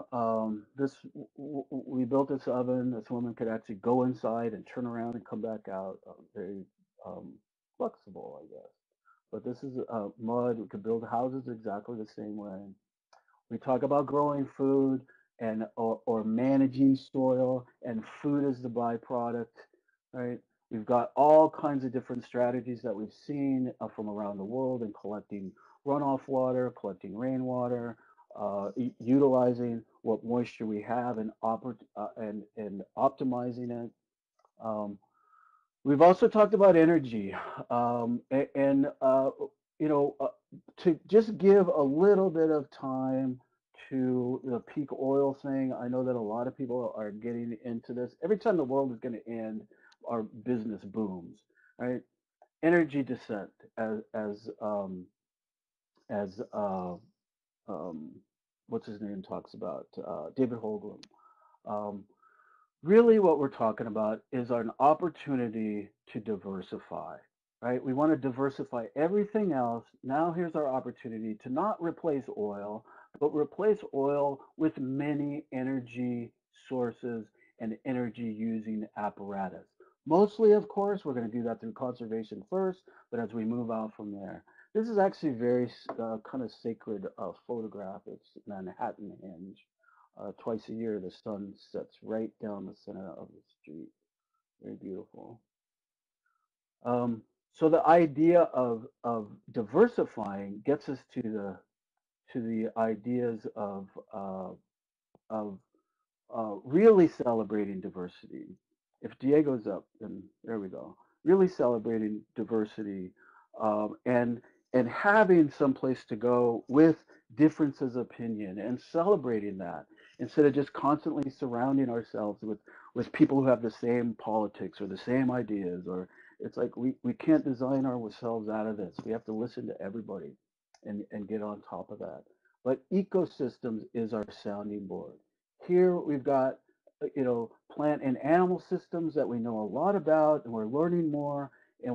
A: We built this oven. This woman could actually go inside and turn around and come back out. Very um, flexible, I guess. But this is mud. We could build houses exactly the same way. We talk about growing food and or managing soil, and food is the byproduct, right? We've got all kinds of different strategies that we've seen from around the world in collecting runoff water, collecting rainwater, utilizing what moisture we have and, and optimizing it. Um, We've also talked about energy, and you know, to just give a little bit of time to the peak oil thing. I know that a lot of people are getting into this. Every time the world is going to end, our business booms, right? Energy descent, as um, what's his name talks about, David Holgram. Um, Really what we're talking about is an opportunity to diversify, right? We want to diversify everything else. Now here's our opportunity to not replace oil, but replace oil with many energy sources and energy using apparatus. Mostly, of course, we're going to do that through conservation first, but as we move out from there. This is actually very kind of sacred photograph. It's Manhattan. Twice a year, the sun sets right down the center of the street. Very beautiful. So the idea of diversifying gets us to the ideas of really celebrating diversity. If Diego's up, then there we go. Really celebrating diversity, and having some place to go with differences of opinion and celebrating that instead of just constantly surrounding ourselves with people who have the same politics or the same ideas. Or it's like we can't design ourselves out of this. We have to listen to everybody and get on top of that. But ecosystems is our sounding board. Here we've got, plant and animal systems that we know a lot about, and we're learning more,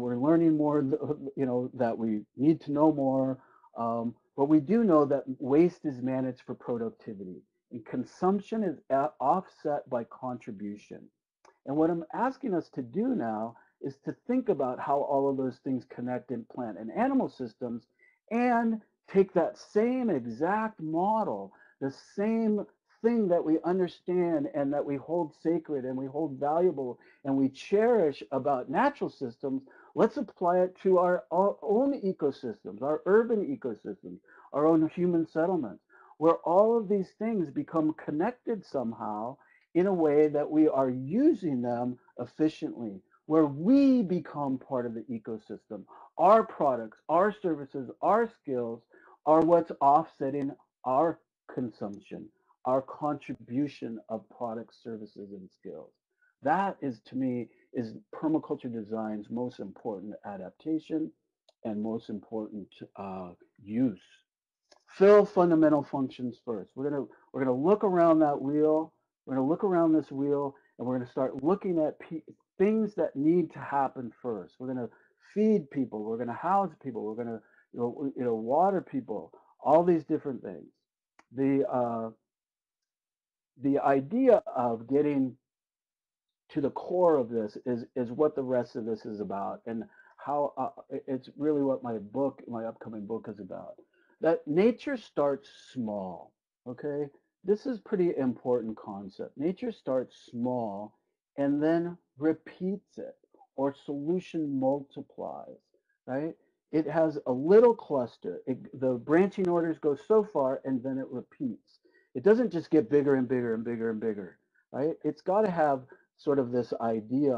A: that we need to know more. But we do know that waste is managed for productivity, and consumption is offset by contribution. And what I'm asking us to do now is to think about how all of those things connect in plant and animal systems and take that same exact model, the same thing that we understand and that we hold sacred and we hold valuable and we cherish about natural systems, let's apply it to our own ecosystems, our urban ecosystems, our own human settlements. where all of these things become connected somehow in a way that we are using them efficiently, where we become part of the ecosystem. Our products, our services, our skills are what's offsetting our consumption, our contribution of products, services, and skills. That is, to me, is permaculture design's most important adaptation and most important use. Fill fundamental functions first. We're gonna look around that wheel. We're gonna look around this wheel, and we're gonna start looking at things that need to happen first. We're gonna feed people. We're gonna house people. We're gonna water people. All these different things. The uh, the idea of getting to the core of this is what the rest of this is about, and how it's really what my upcoming book is about. That nature starts small. Okay, this is pretty important concept. Nature starts small and then repeats it, or solution multiplies. Right? It has a little cluster. The branching orders go so far, and then it repeats. It doesn't just get bigger and bigger and bigger and bigger. Right? It's got to have sort of this idea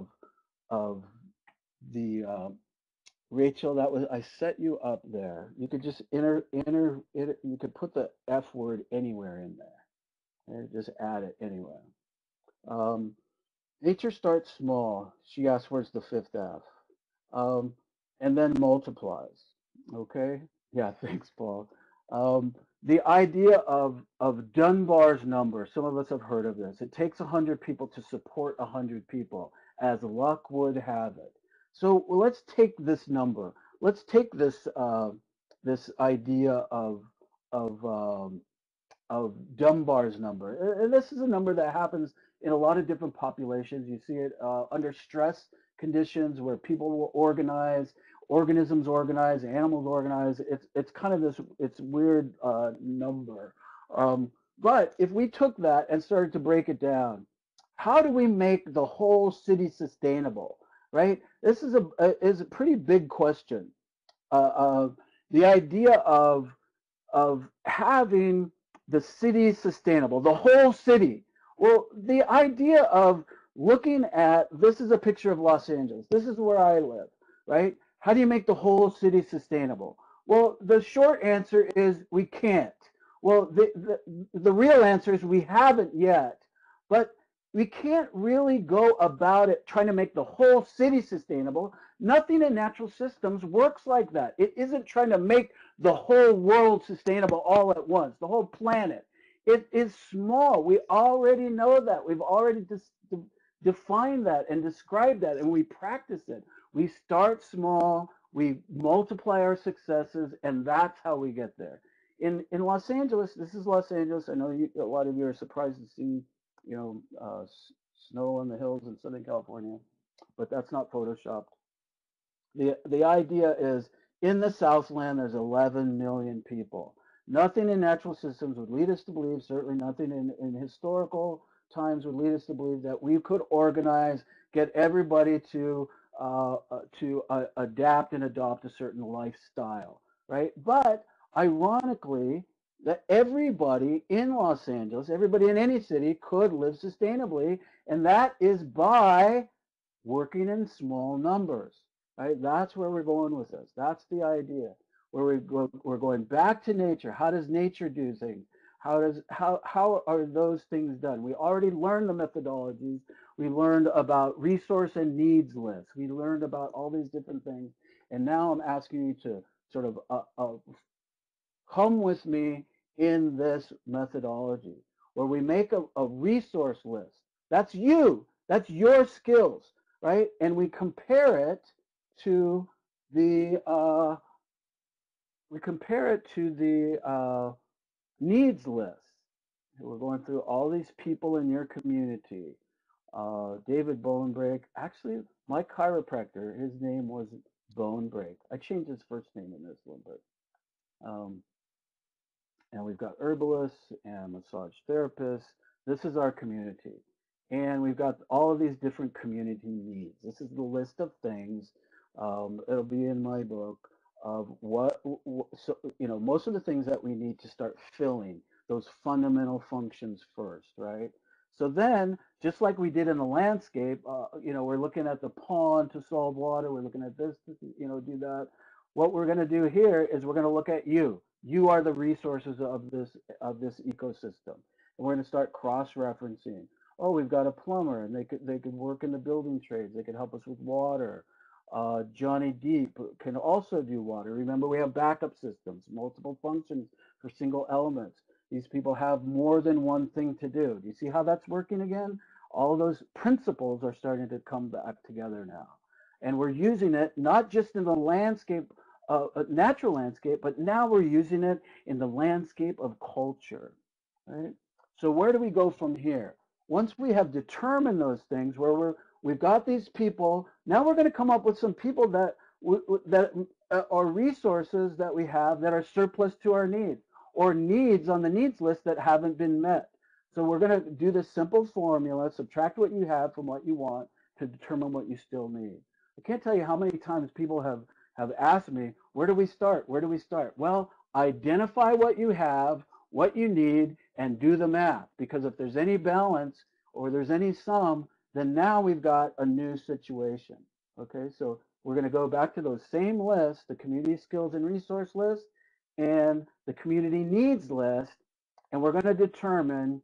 A: of the Rachel. That was, I set you up there. You could just enter it. You could put the F word anywhere in there. Okay? Just add it anywhere. Um, Nature starts small. She asks, "Where's the fifth F?" Um, and then multiplies. Okay. Yeah. Thanks, Paul. The idea of Dunbar's number. Some of us have heard of this. It takes 100 people to support 100 people, as luck would have it. So let's take this number. Let's take this idea of of Dunbar's number. And this is a number that happens in a lot of different populations. You see it under stress conditions where people will organize, organisms organize, animals organize. It's kind of this it's weird number. But if we took that and started to break it down, how do we make the whole city sustainable? Right? This is a pretty big question. Uh, the idea of having the city sustainable, the whole city. Well, the idea of looking at this is a picture of Los Angeles. This is where I live, right? How do you make the whole city sustainable? Well, the short answer is we can't. Well, the real answer is we haven't yet, but we can't really go about it trying to make the whole city sustainable. Nothing in natural systems works like that. It isn't trying to make the whole world sustainable all at once, the whole planet. It is small. We already know that. We've already defined that and described that, and we practice it. We start small, we multiply our successes, and that's how we get there. In Los Angeles, this is Los Angeles. I know a lot of you are surprised to see, snow on the hills in Southern California, but that's not photoshopped. The idea is in the Southland, there's 11 million people. Nothing in natural systems would lead us to believe, certainly nothing in historical times would lead us to believe that we could organize, get everybody to adapt and adopt a certain lifestyle, right? But ironically, that everybody in Los Angeles, everybody in any city could live sustainably, and that is by working in small numbers, right? That's where we're going with this. That's the idea. We're going back to nature. How does nature do things? How are those things done? We already learned the methodologies. We learned about resource and needs lists. We learned about all these different things. And now I'm asking you to sort of come with me in this methodology where we make a resource list. That's you. That's your skills, right? And we compare it to the needs list. We're going through all these people in your community. David Bonebreak. Actually, my chiropractor, his name was Bonebreak. I changed his first name in this one, but um, and we've got herbalists and massage therapists. This is our community. And we've got all of these different community needs. This is the list of things. It'll be in my book. of so most of the things that we need to start filling those fundamental functions first, right? So then, just like we did in the landscape, we're looking at the pond to solve water, we're looking at this to do that. What we're going to do here is we're going to look at you are the resources of this ecosystem, and we're going to start cross-referencing. Oh, we've got a plumber, and they could work in the building trades, they could help us with water. Johnny Deep can also do water. Remember, we have backup systems, multiple functions for single elements. These people have more than one thing to do. Do you see how that's working again? All of those principles are starting to come back together now. And we're using it not just in the landscape, natural landscape, but now we're using it in the landscape of culture, right? So where do we go from here? Once we have determined those things, we've got these people. Now we're going to come up with some people that are resources that we have that are surplus to our needs, or needs on the needs list that haven't been met. So we're going to do this simple formula: subtract what you have from what you want to determine what you still need. I can't tell you how many times people have asked me, where do we start? Where do we start? Well, identify what you have, what you need, and do the math. Because if there's any balance or there's any sum, then now we've got a new situation. Okay, so we're going to go back to those same lists, the community skills and resource list and the community needs list, and we're going to determine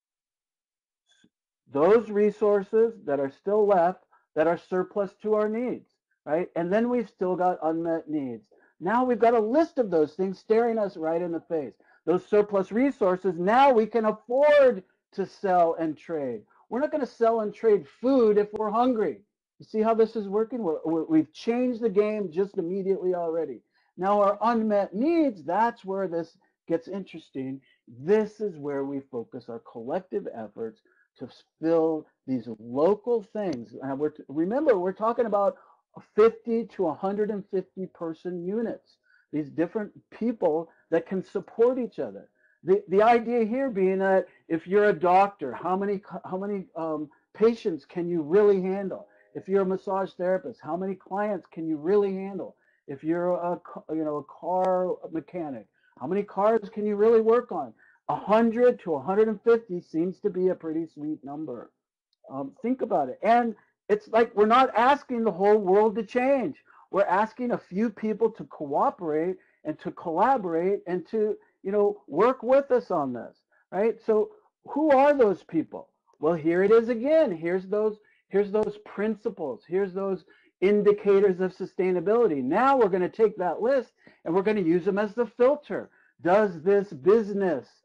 A: those resources that are still left that are surplus to our needs, right? And then we've still got unmet needs. Now we've got a list of those things staring us right in the face. Those surplus resources, now we can afford to sell and trade. We're not going to sell and trade food if we're hungry. You see how this is working? We've changed the game just immediately already. Now our unmet needs, that's where this gets interesting. This is where we focus our collective efforts to fill these local things. And remember, we're talking about 50 to 150 person units, these different people that can support each other. The idea here being that if you're a doctor, how many patients can you really handle? If you're a massage therapist, how many clients can you really handle? If you're a car mechanic, how many cars can you really work on? 100 to 150 seems to be a pretty sweet number. Think about it. And it's like we're not asking the whole world to change. We're asking a few people to cooperate and to collaborate and to, work with us on this, right? So who are those people? Well, here it is again. Here's those principles. Here's those indicators of sustainability. Now we're going to take that list and we're going to use them as the filter. Does this business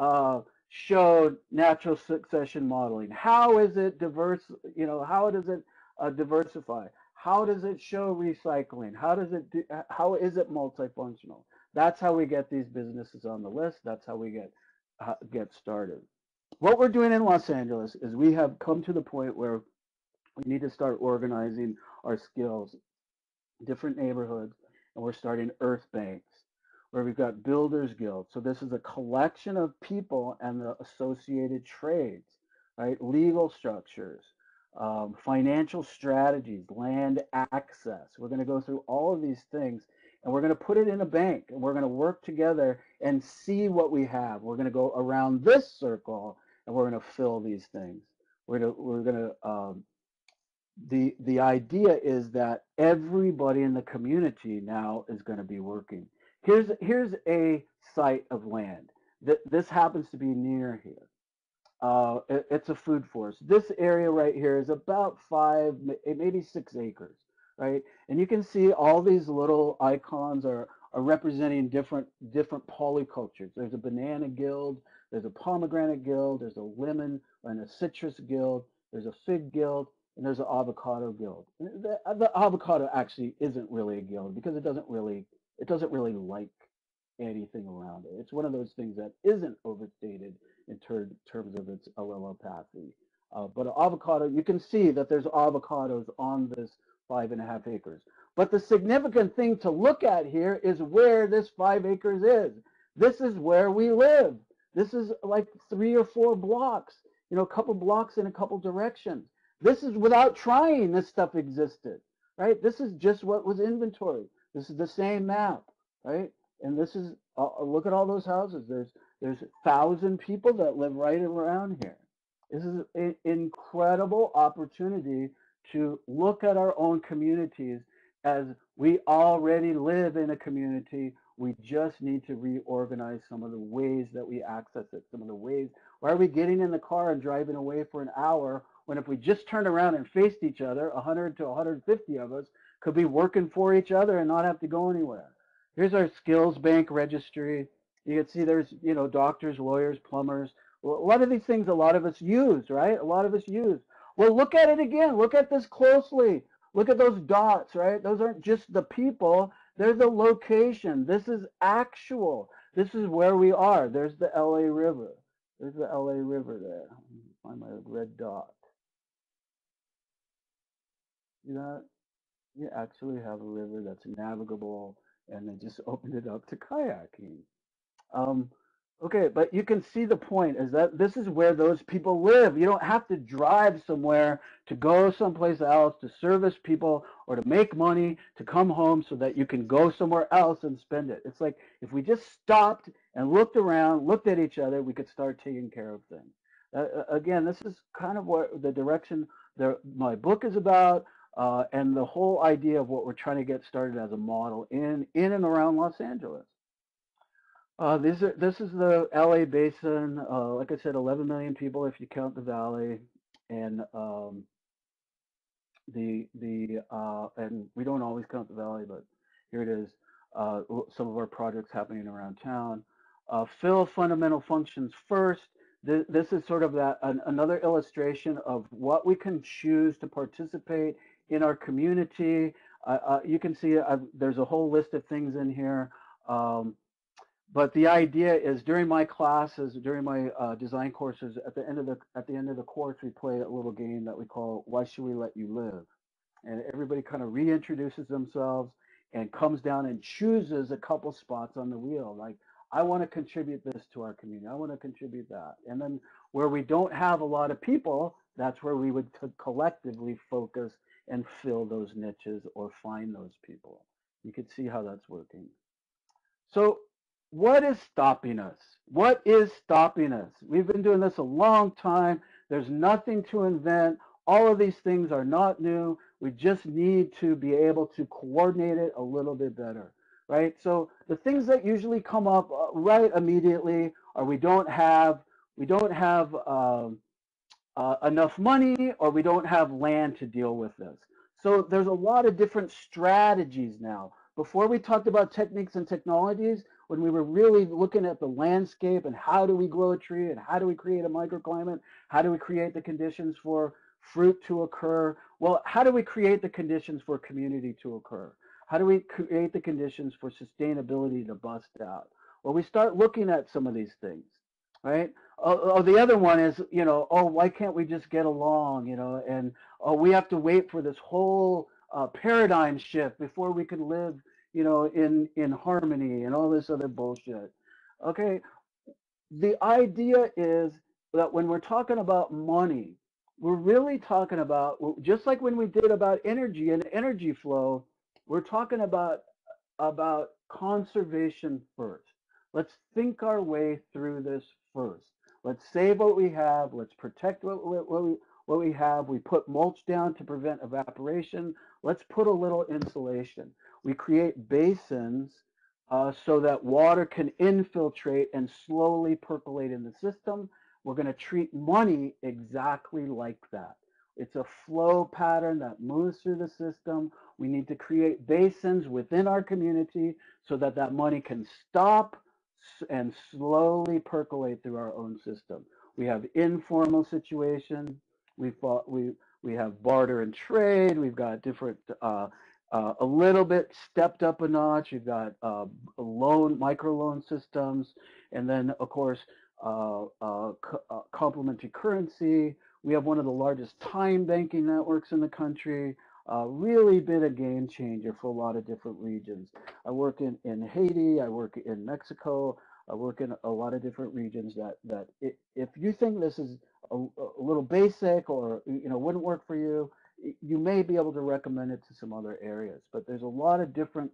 A: showed natural succession modeling? How is it diverse? How does it diversify? How does it show recycling? How is it multifunctional? That's how we get these businesses on the list. That's how we get started. What we're doing in Los Angeles is we have come to the point where we need to start organizing our skills, different neighborhoods, and we're starting earth banks where we've got builders guilds. So this is a collection of people and the associated trades, right? Legal structures, financial strategies, land access. We're going to go through all of these things and we're going to put it in a bank and we're going to work together and see what we have. We're going to go around this circle and we're going to fill these things. The idea is that everybody in the community now is going to be working. Here's a site of land. This happens to be near here. It's a food forest. This area right here is about 5, maybe 6 acres, right? And you can see all these little icons are representing different polycultures. There's a banana guild, there's a pomegranate guild, there's a lemon and a citrus guild, there's a fig guild, and there's an avocado guild. The avocado actually isn't really a guild because it doesn't really like anything around it. It's one of those things that isn't overstated in terms of its allelopathy. But avocado, you can see that there's avocados on this 5.5 acres. But the significant thing to look at here is where this 5 acres is. This is where we live. This is like 3 or 4 blocks, a couple blocks in a couple directions. This is without trying, this stuff existed, right? This is just what was inventory. This is the same map, right? And this is look at all those houses. There's 1,000 people that live right around here. This is an incredible opportunity to look at our own communities as we already live in a community. We just need to reorganize some of the ways that we access it, some of the ways. Why are we getting in the car and driving away for an hour when if we just turned around and faced each other, 100 to 150 of us could be working for each other and not have to go anywhere? Here's our skills bank registry. You can see there's, doctors, lawyers, plumbers. Well, a lot of these things a lot of us use, right? A lot of us use. Well, look at it again. Look at this closely. Look at those dots, right? Those aren't just the people. They're the location. This is actual. This is where we are. There's the LA River. There's the LA River there. Find my red dot. You know, you actually have a river that's navigable, and they just opened it up to kayaking. Um, okay, but you can see the point is that this is where those people live. You don't have to drive somewhere to go someplace else to service people or to make money to come home so that you can go somewhere else and spend it. It's like if we just stopped and looked around, looked at each other, we could start taking care of things. Again, this is kind of what the direction my book is about, and the whole idea of what we're trying to get started as a model in and around Los Angeles. This is the LA basin. Like I said, 11 million people if you count the valley, and and we don't always count the valley, but here it is. Some of our projects happening around town. Fill fundamental functions first. This is sort of another illustration of what we can choose to participate in our community. You can see there's a whole list of things in here. But the idea is during my classes, during my design courses, at the end of the course, we play a little game that we call "Why Should We Let You Live?" And everybody kind of reintroduces themselves and comes down and chooses a couple spots on the wheel. Like, I want to contribute this to our community. I want to contribute that. And then where we don't have a lot of people, that's where we would collectively focus and fill those niches or find those people. You can see how that's working. So what is stopping us? What is stopping us? We've been doing this a long time. There's nothing to invent. All of these things are not new. We just need to be able to coordinate it a little bit better, right? So the things that usually come up right immediately are we don't have enough money, or we don't have land to deal with this. So there's a lot of different strategies now. Before we talked about techniques and technologies, when we were really looking at the landscape and how do we grow a tree and how do we create a microclimate, how do we create the conditions for fruit to occur? Well, how do we create the conditions for community to occur? How do we create the conditions for sustainability to bust out? Well, we start looking at some of these things, right? The other one is, oh, why can't we just get along, and oh, we have to wait for this whole paradigm shift before we can live, in harmony and all this other bullshit. Okay, the idea is that when we're talking about money, we're really talking about, just like when we did about energy and energy flow, we're talking about conservation first. Let's think our way through this first. Let's save what we have. Let's protect what we have. We put mulch down to prevent evaporation. Let's put a little insulation. We create basins so that water can infiltrate and slowly percolate in the system. We're going to treat money exactly like that. It's a flow pattern that moves through the system. We need to create basins within our community so that that money can stop and slowly percolate through our own system. We have informal situations. We have barter and trade. We've got different a little bit stepped up a notch. You've got microloan systems, and then of course complementary currency. We have one of the largest time banking networks in the country. Really been a game changer for a lot of different regions. I work in Haiti. I work in Mexico. I work in a lot of different regions that if you think this is a little basic or wouldn't work for you, you may be able to recommend it to some other areas. But there's a lot of different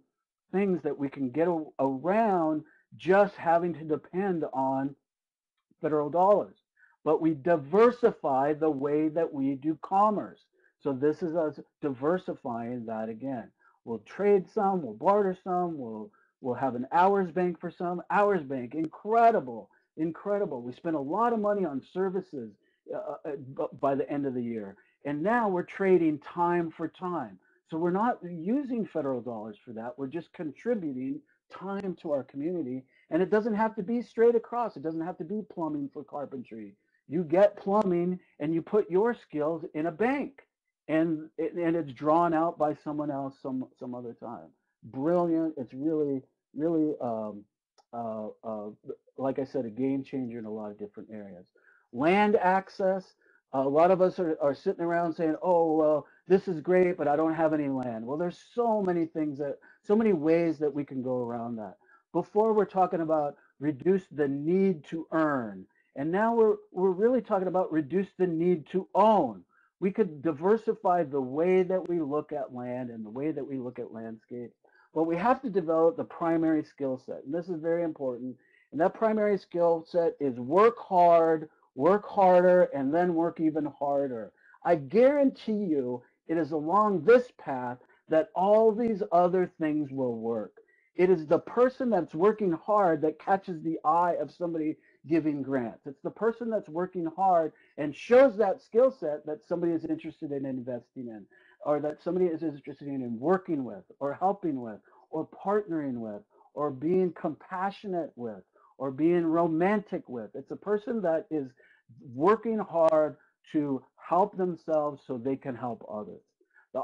A: things that we can get around just having to depend on federal dollars. But we diversify the way that we do commerce. So this is us diversifying that again. We'll trade some, we'll barter some, we'll have an hours bank for some. Hours bank, incredible, incredible. We spent a lot of money on services by the end of the year. And now we're trading time for time. So we're not using federal dollars for that. We're just contributing time to our community, and it doesn't have to be straight across. It doesn't have to be plumbing for carpentry. You get plumbing and you put your skills in a bank, and it's drawn out by someone else some other time. Brilliant. It's really like I said, a game changer in a lot of different areas. Land access. A lot of us are sitting around saying, "Oh, well, this is great, but I don't have any land." Well, there's so many things so many ways that we can go around that. Before we're talking about reduce the need to earn, and now we're really talking about reduce the need to own. We could diversify the way that we look at land and the way that we look at landscapes, but we have to develop the primary skill set, and this is very important. And that primary skill set is work hard, work harder, and then work even harder. I guarantee you it is along this path that all these other things will work. It is the person that's working hard that catches the eye of somebody giving grants. It's the person that's working hard and shows that skill set that somebody is interested in investing in, or that somebody is interested in working with, or helping with, or partnering with, or being compassionate with, or being romantic with. It's a person that is working hard to help themselves so they can help others. The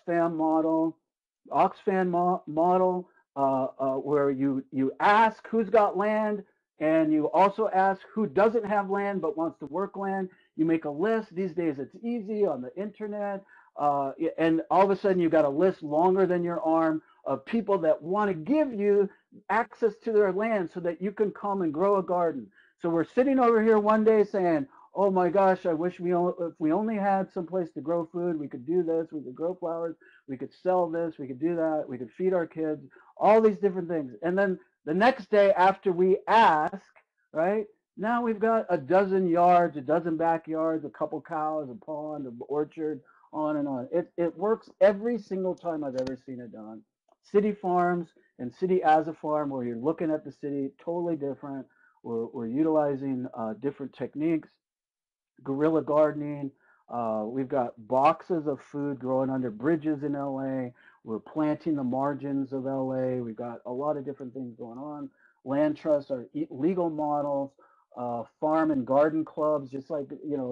A: Oxfam model, where you ask who's got land, and you also ask who doesn't have land but wants to work land. You make a list. These days it's easy on the internet, and all of a sudden you've got a list longer than your arm of people that want to give you access to their land so that you can come and grow a garden. So we're sitting over here one day saying, "Oh my gosh, I wish if we only had some place to grow food. We could do this. We could grow flowers. We could sell this. We could do that. We could feed our kids. All these different things." And then the next day after we ask, right? Now we've got a dozen yards, a dozen backyards, a couple cows, a pond, an orchard, on and on. It works every single time I've ever seen it done. City farms and city as a farm, where you're looking at the city, totally different. We're utilizing different techniques, guerrilla gardening. We've got boxes of food growing under bridges in LA. We're planting the margins of LA. We've got a lot of different things going on. Land trusts are legal models. Farm and garden clubs, just like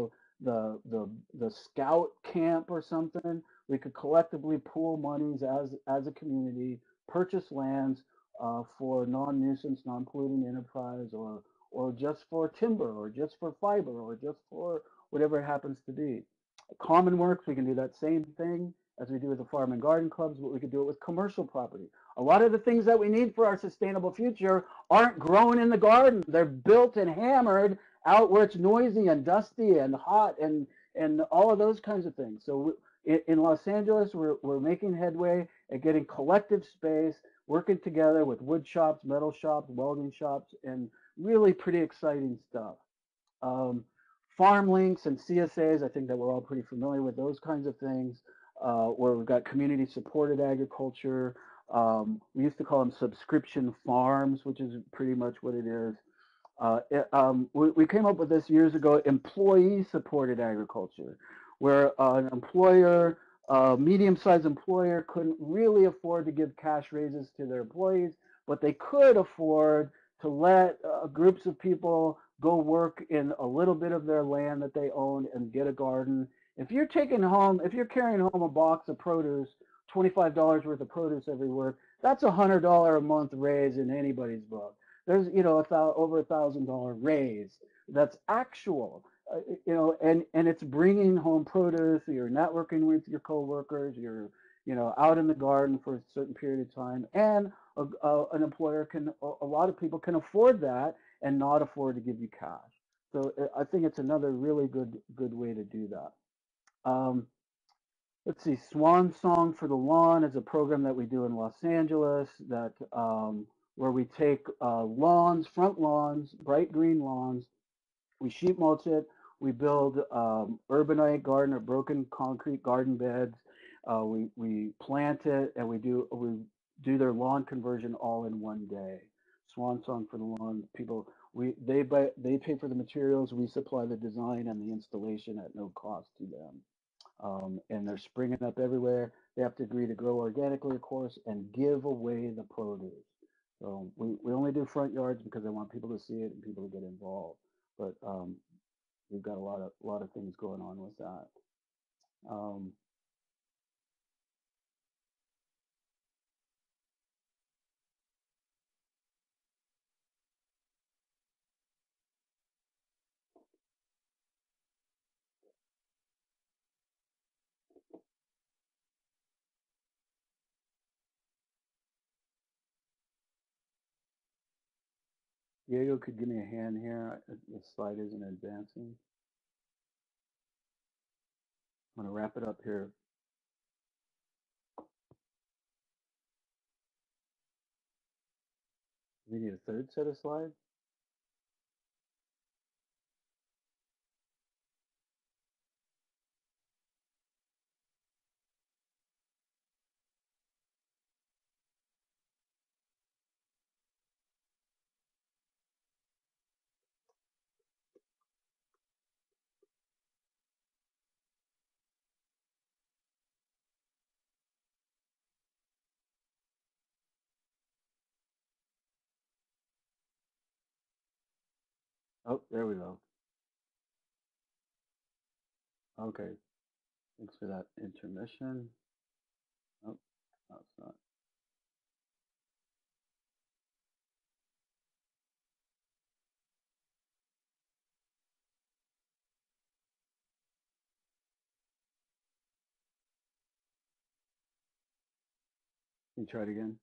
A: the scout camp or something. We could collectively pool monies as a community, purchase lands for non-nuisance, non-polluting enterprise, or just for timber, or just for fiber, or just for whatever it happens to be. Common Works, we can do that same thing as we do with the farm and garden clubs, but we could do it with commercial property. A lot of the things that we need for our sustainable future aren't grown in the garden. They're built and hammered out where it's noisy and dusty and hot and all of those kinds of things. So in Los Angeles, we're making headway at getting collective space, working together with wood shops, metal shops, welding shops, and really pretty exciting stuff. Um, Farm links and CSAs, I think that we're all pretty familiar with those kinds of things, where we've got community supported agriculture. We used to call them subscription farms, which is pretty much what it is. We came up with this years ago, employee supported agriculture, where an employer, a medium-sized employer, couldn't really afford to give cash raises to their employees, but they could afford to let groups of people go work in a little bit of their land that they own and get a garden. If you're carrying home a box of produce, $25 worth of produce every work, that's $100 a month raise in anybody's book. There's over $1,000 raise that's actual. And it's bringing home produce. You're networking with your coworkers. You're out in the garden for a certain period of time, and an employer a lot of people can afford that and not afford to give you cash. So I think it's another really good way to do that. Um, let's see, Swan Song for the Lawn is a program that we do in Los Angeles that where we take lawns, front lawns, bright green lawns, we sheet mulch it. We build urbanite garden or broken concrete garden beds. We plant it and we do their lawn conversion all in one day. Swan song for the lawn. People they pay for the materials. We supply the design and the installation at no cost to them. And they're springing up everywhere. They have to agree to grow organically, of course, and give away the produce. So we only do front yards because I want people to see it and people to get involved. But we've got a lot of things going on with that. Um, Diego could give me a hand here. The slide isn't advancing. I'm going to wrap it up here. We need a third set of slides. Oh, there we go. Okay, thanks for that intermission. Oh, that's not. Can you try it again?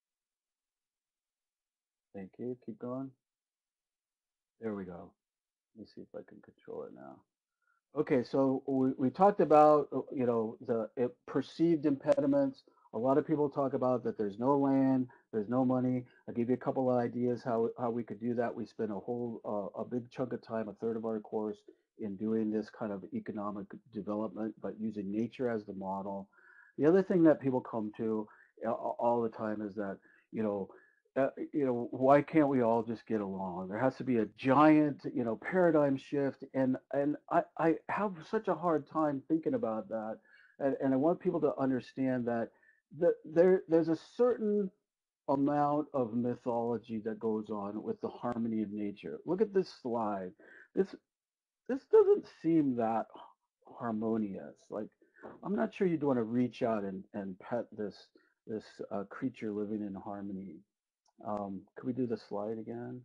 A: Thank you. Keep going. There we go. Let me see if I can control it now. Okay, so we talked about the perceived impediments. A lot of people talk about that there's no land, there's no money. I'll give you a couple of ideas how we could do that. We spend a big chunk of time, a third of our course, in doing this kind of economic development, but using nature as the model. The other thing that people come to all the time is that you know why can't we all just get along? There has to be a giant, paradigm shift, and I have such a hard time thinking about that, and I want people to understand that there's a certain amount of mythology that goes on with the harmony of nature. Look at this slide. This this doesn't seem that harmonious. Like I'm not sure you'd want to reach out and pet this creature living in harmony. Could we do the slide again?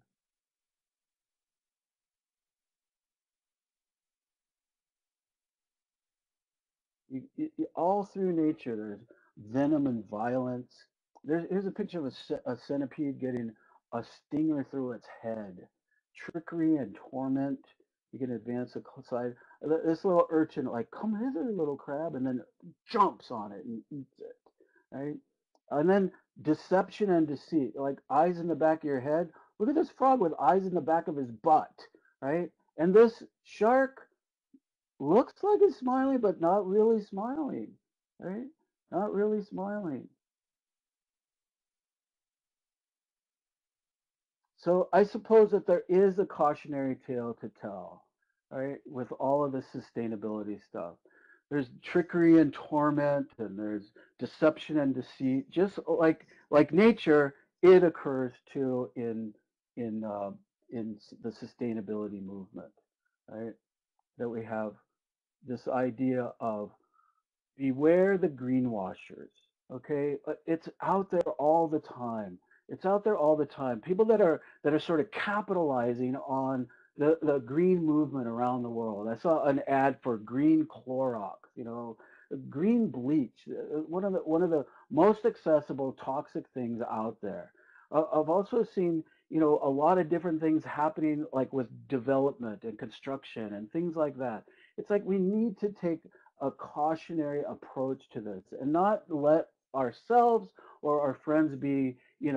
A: All through nature, there's venom and violence. Here's a picture of a centipede getting a stinger through its head. Trickery and torment. You can advance the side. This little urchin, like, come hither, little crab, and then jumps on it and eats it. Right? And then deception and deceit, like eyes in the back of your head. Look at this frog with eyes in the back of his butt. Right? And this shark looks like it's smiling, but not really smiling, right? Not really smiling. So I suppose that there is a cautionary tale to tell, right? With all of the sustainability stuff. There's trickery and torment, and there's deception and deceit. Just like nature, it occurs too in in the sustainability movement, right? That we have this idea of beware the greenwashers. Okay, it's out there all the time. It's out there all the time. People that are sort of capitalizing on the green movement around the world. I saw an ad for green Clorox. Green bleach. One of the most accessible toxic things out there. I've also seen a lot of different things happening like with development and construction and things like that. It's like we need to take a cautionary approach to this and not let ourselves or our friends be,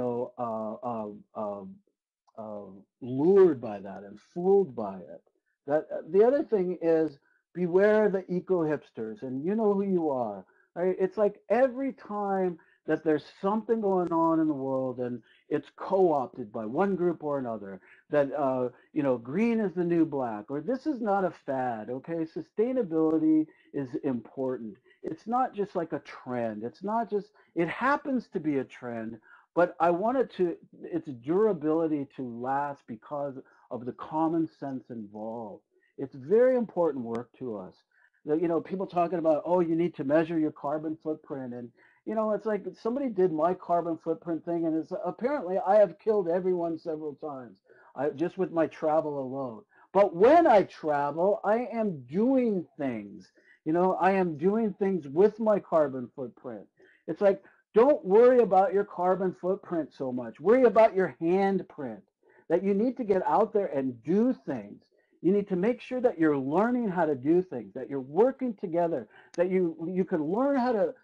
A: lured by that and fooled by it. That the other thing is beware the eco hipsters, and you know who you are. Right? It's like every time that there's something going on in the world and it's co-opted by one group or another, that green is the new black, or this is not a fad. Okay, sustainability is important. It's not just like a trend. It's not just, it happens to be a trend, but I want its durability to last because of the common sense involved. It's very important work to us. People talking about, oh, you need to measure your carbon footprint. And, it's like somebody did my carbon footprint thing, and it's apparently I have killed everyone several times, just with my travel alone. But when I travel, I am doing things. I am doing things with my carbon footprint. It's like, don't worry about your carbon footprint so much. Worry about your handprint, that you need to get out there and do things. You need to make sure that you're learning how to do things, that you're working together, that you can learn how to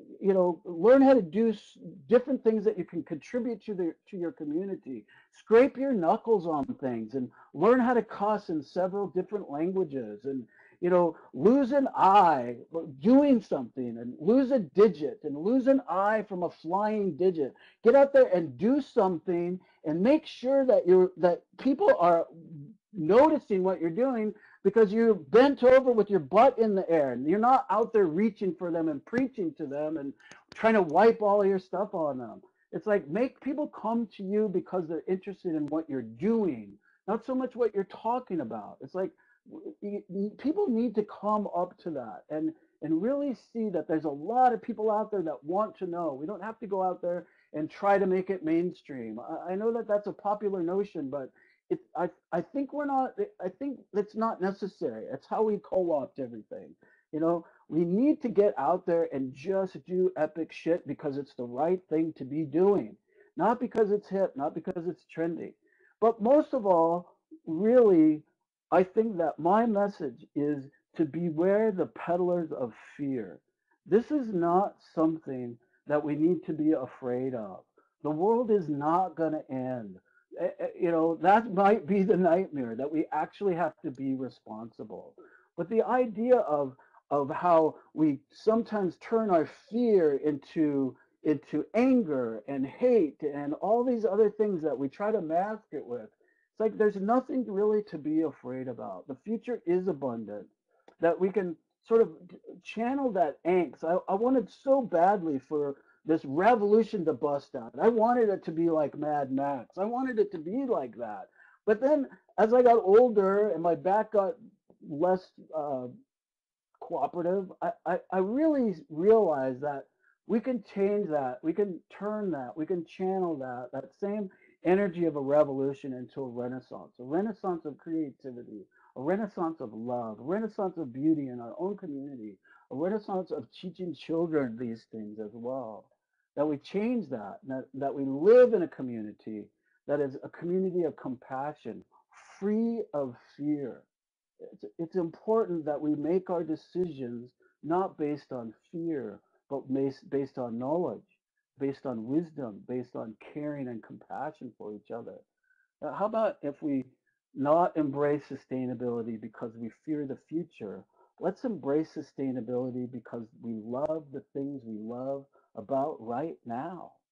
A: learn how to do different things that you can contribute to your community. Scrape your knuckles on things and learn how to cuss in several different languages, and lose an eye doing something, and lose a digit and lose an eye from a flying digit. Get out there and do something and make sure that people are noticing what you're doing, because you're bent over with your butt in the air and you're not out there reaching for them and preaching to them and trying to wipe all your stuff on them. It's like, make people come to you because they're interested in what you're doing, not so much what you're talking about. It's like, people need to come up to that and really see that there's a lot of people out there that want to know. We don't have to go out there and try to make it mainstream. I know that that's a popular notion, but I think we're not. I think that's not necessary. It's how we co-opt everything. We need to get out there and just do epic shit because it's the right thing to be doing, not because it's hip, not because it's trendy. But most of all, really, I think that my message is to beware the peddlers of fear. This is not something that we need to be afraid of. The world is not going to end. That might be the nightmare, that we actually have to be responsible. But the idea of how we sometimes turn our fear into anger and hate and all these other things that we try to mask it with. It's like there's nothing really to be afraid about. The future is abundant, that we can sort of channel that angst. I wanted so badly for this revolution to bust out. I wanted it to be like Mad Max. I wanted it to be like that. But then as I got older and my back got less cooperative, I really realized that we can change that, we can turn that, we can channel that same energy of a revolution into a renaissance of creativity, a renaissance of love, a renaissance of beauty in our own community, a renaissance of teaching children these things as well. That we change that we live in a community that is a community of compassion, free of fear. It's important that we make our decisions not based on fear, but based on knowledge, based on wisdom, based on caring and compassion for each other. How about if we not embrace sustainability because we fear the future? Let's embrace sustainability because we love the things we love about right now.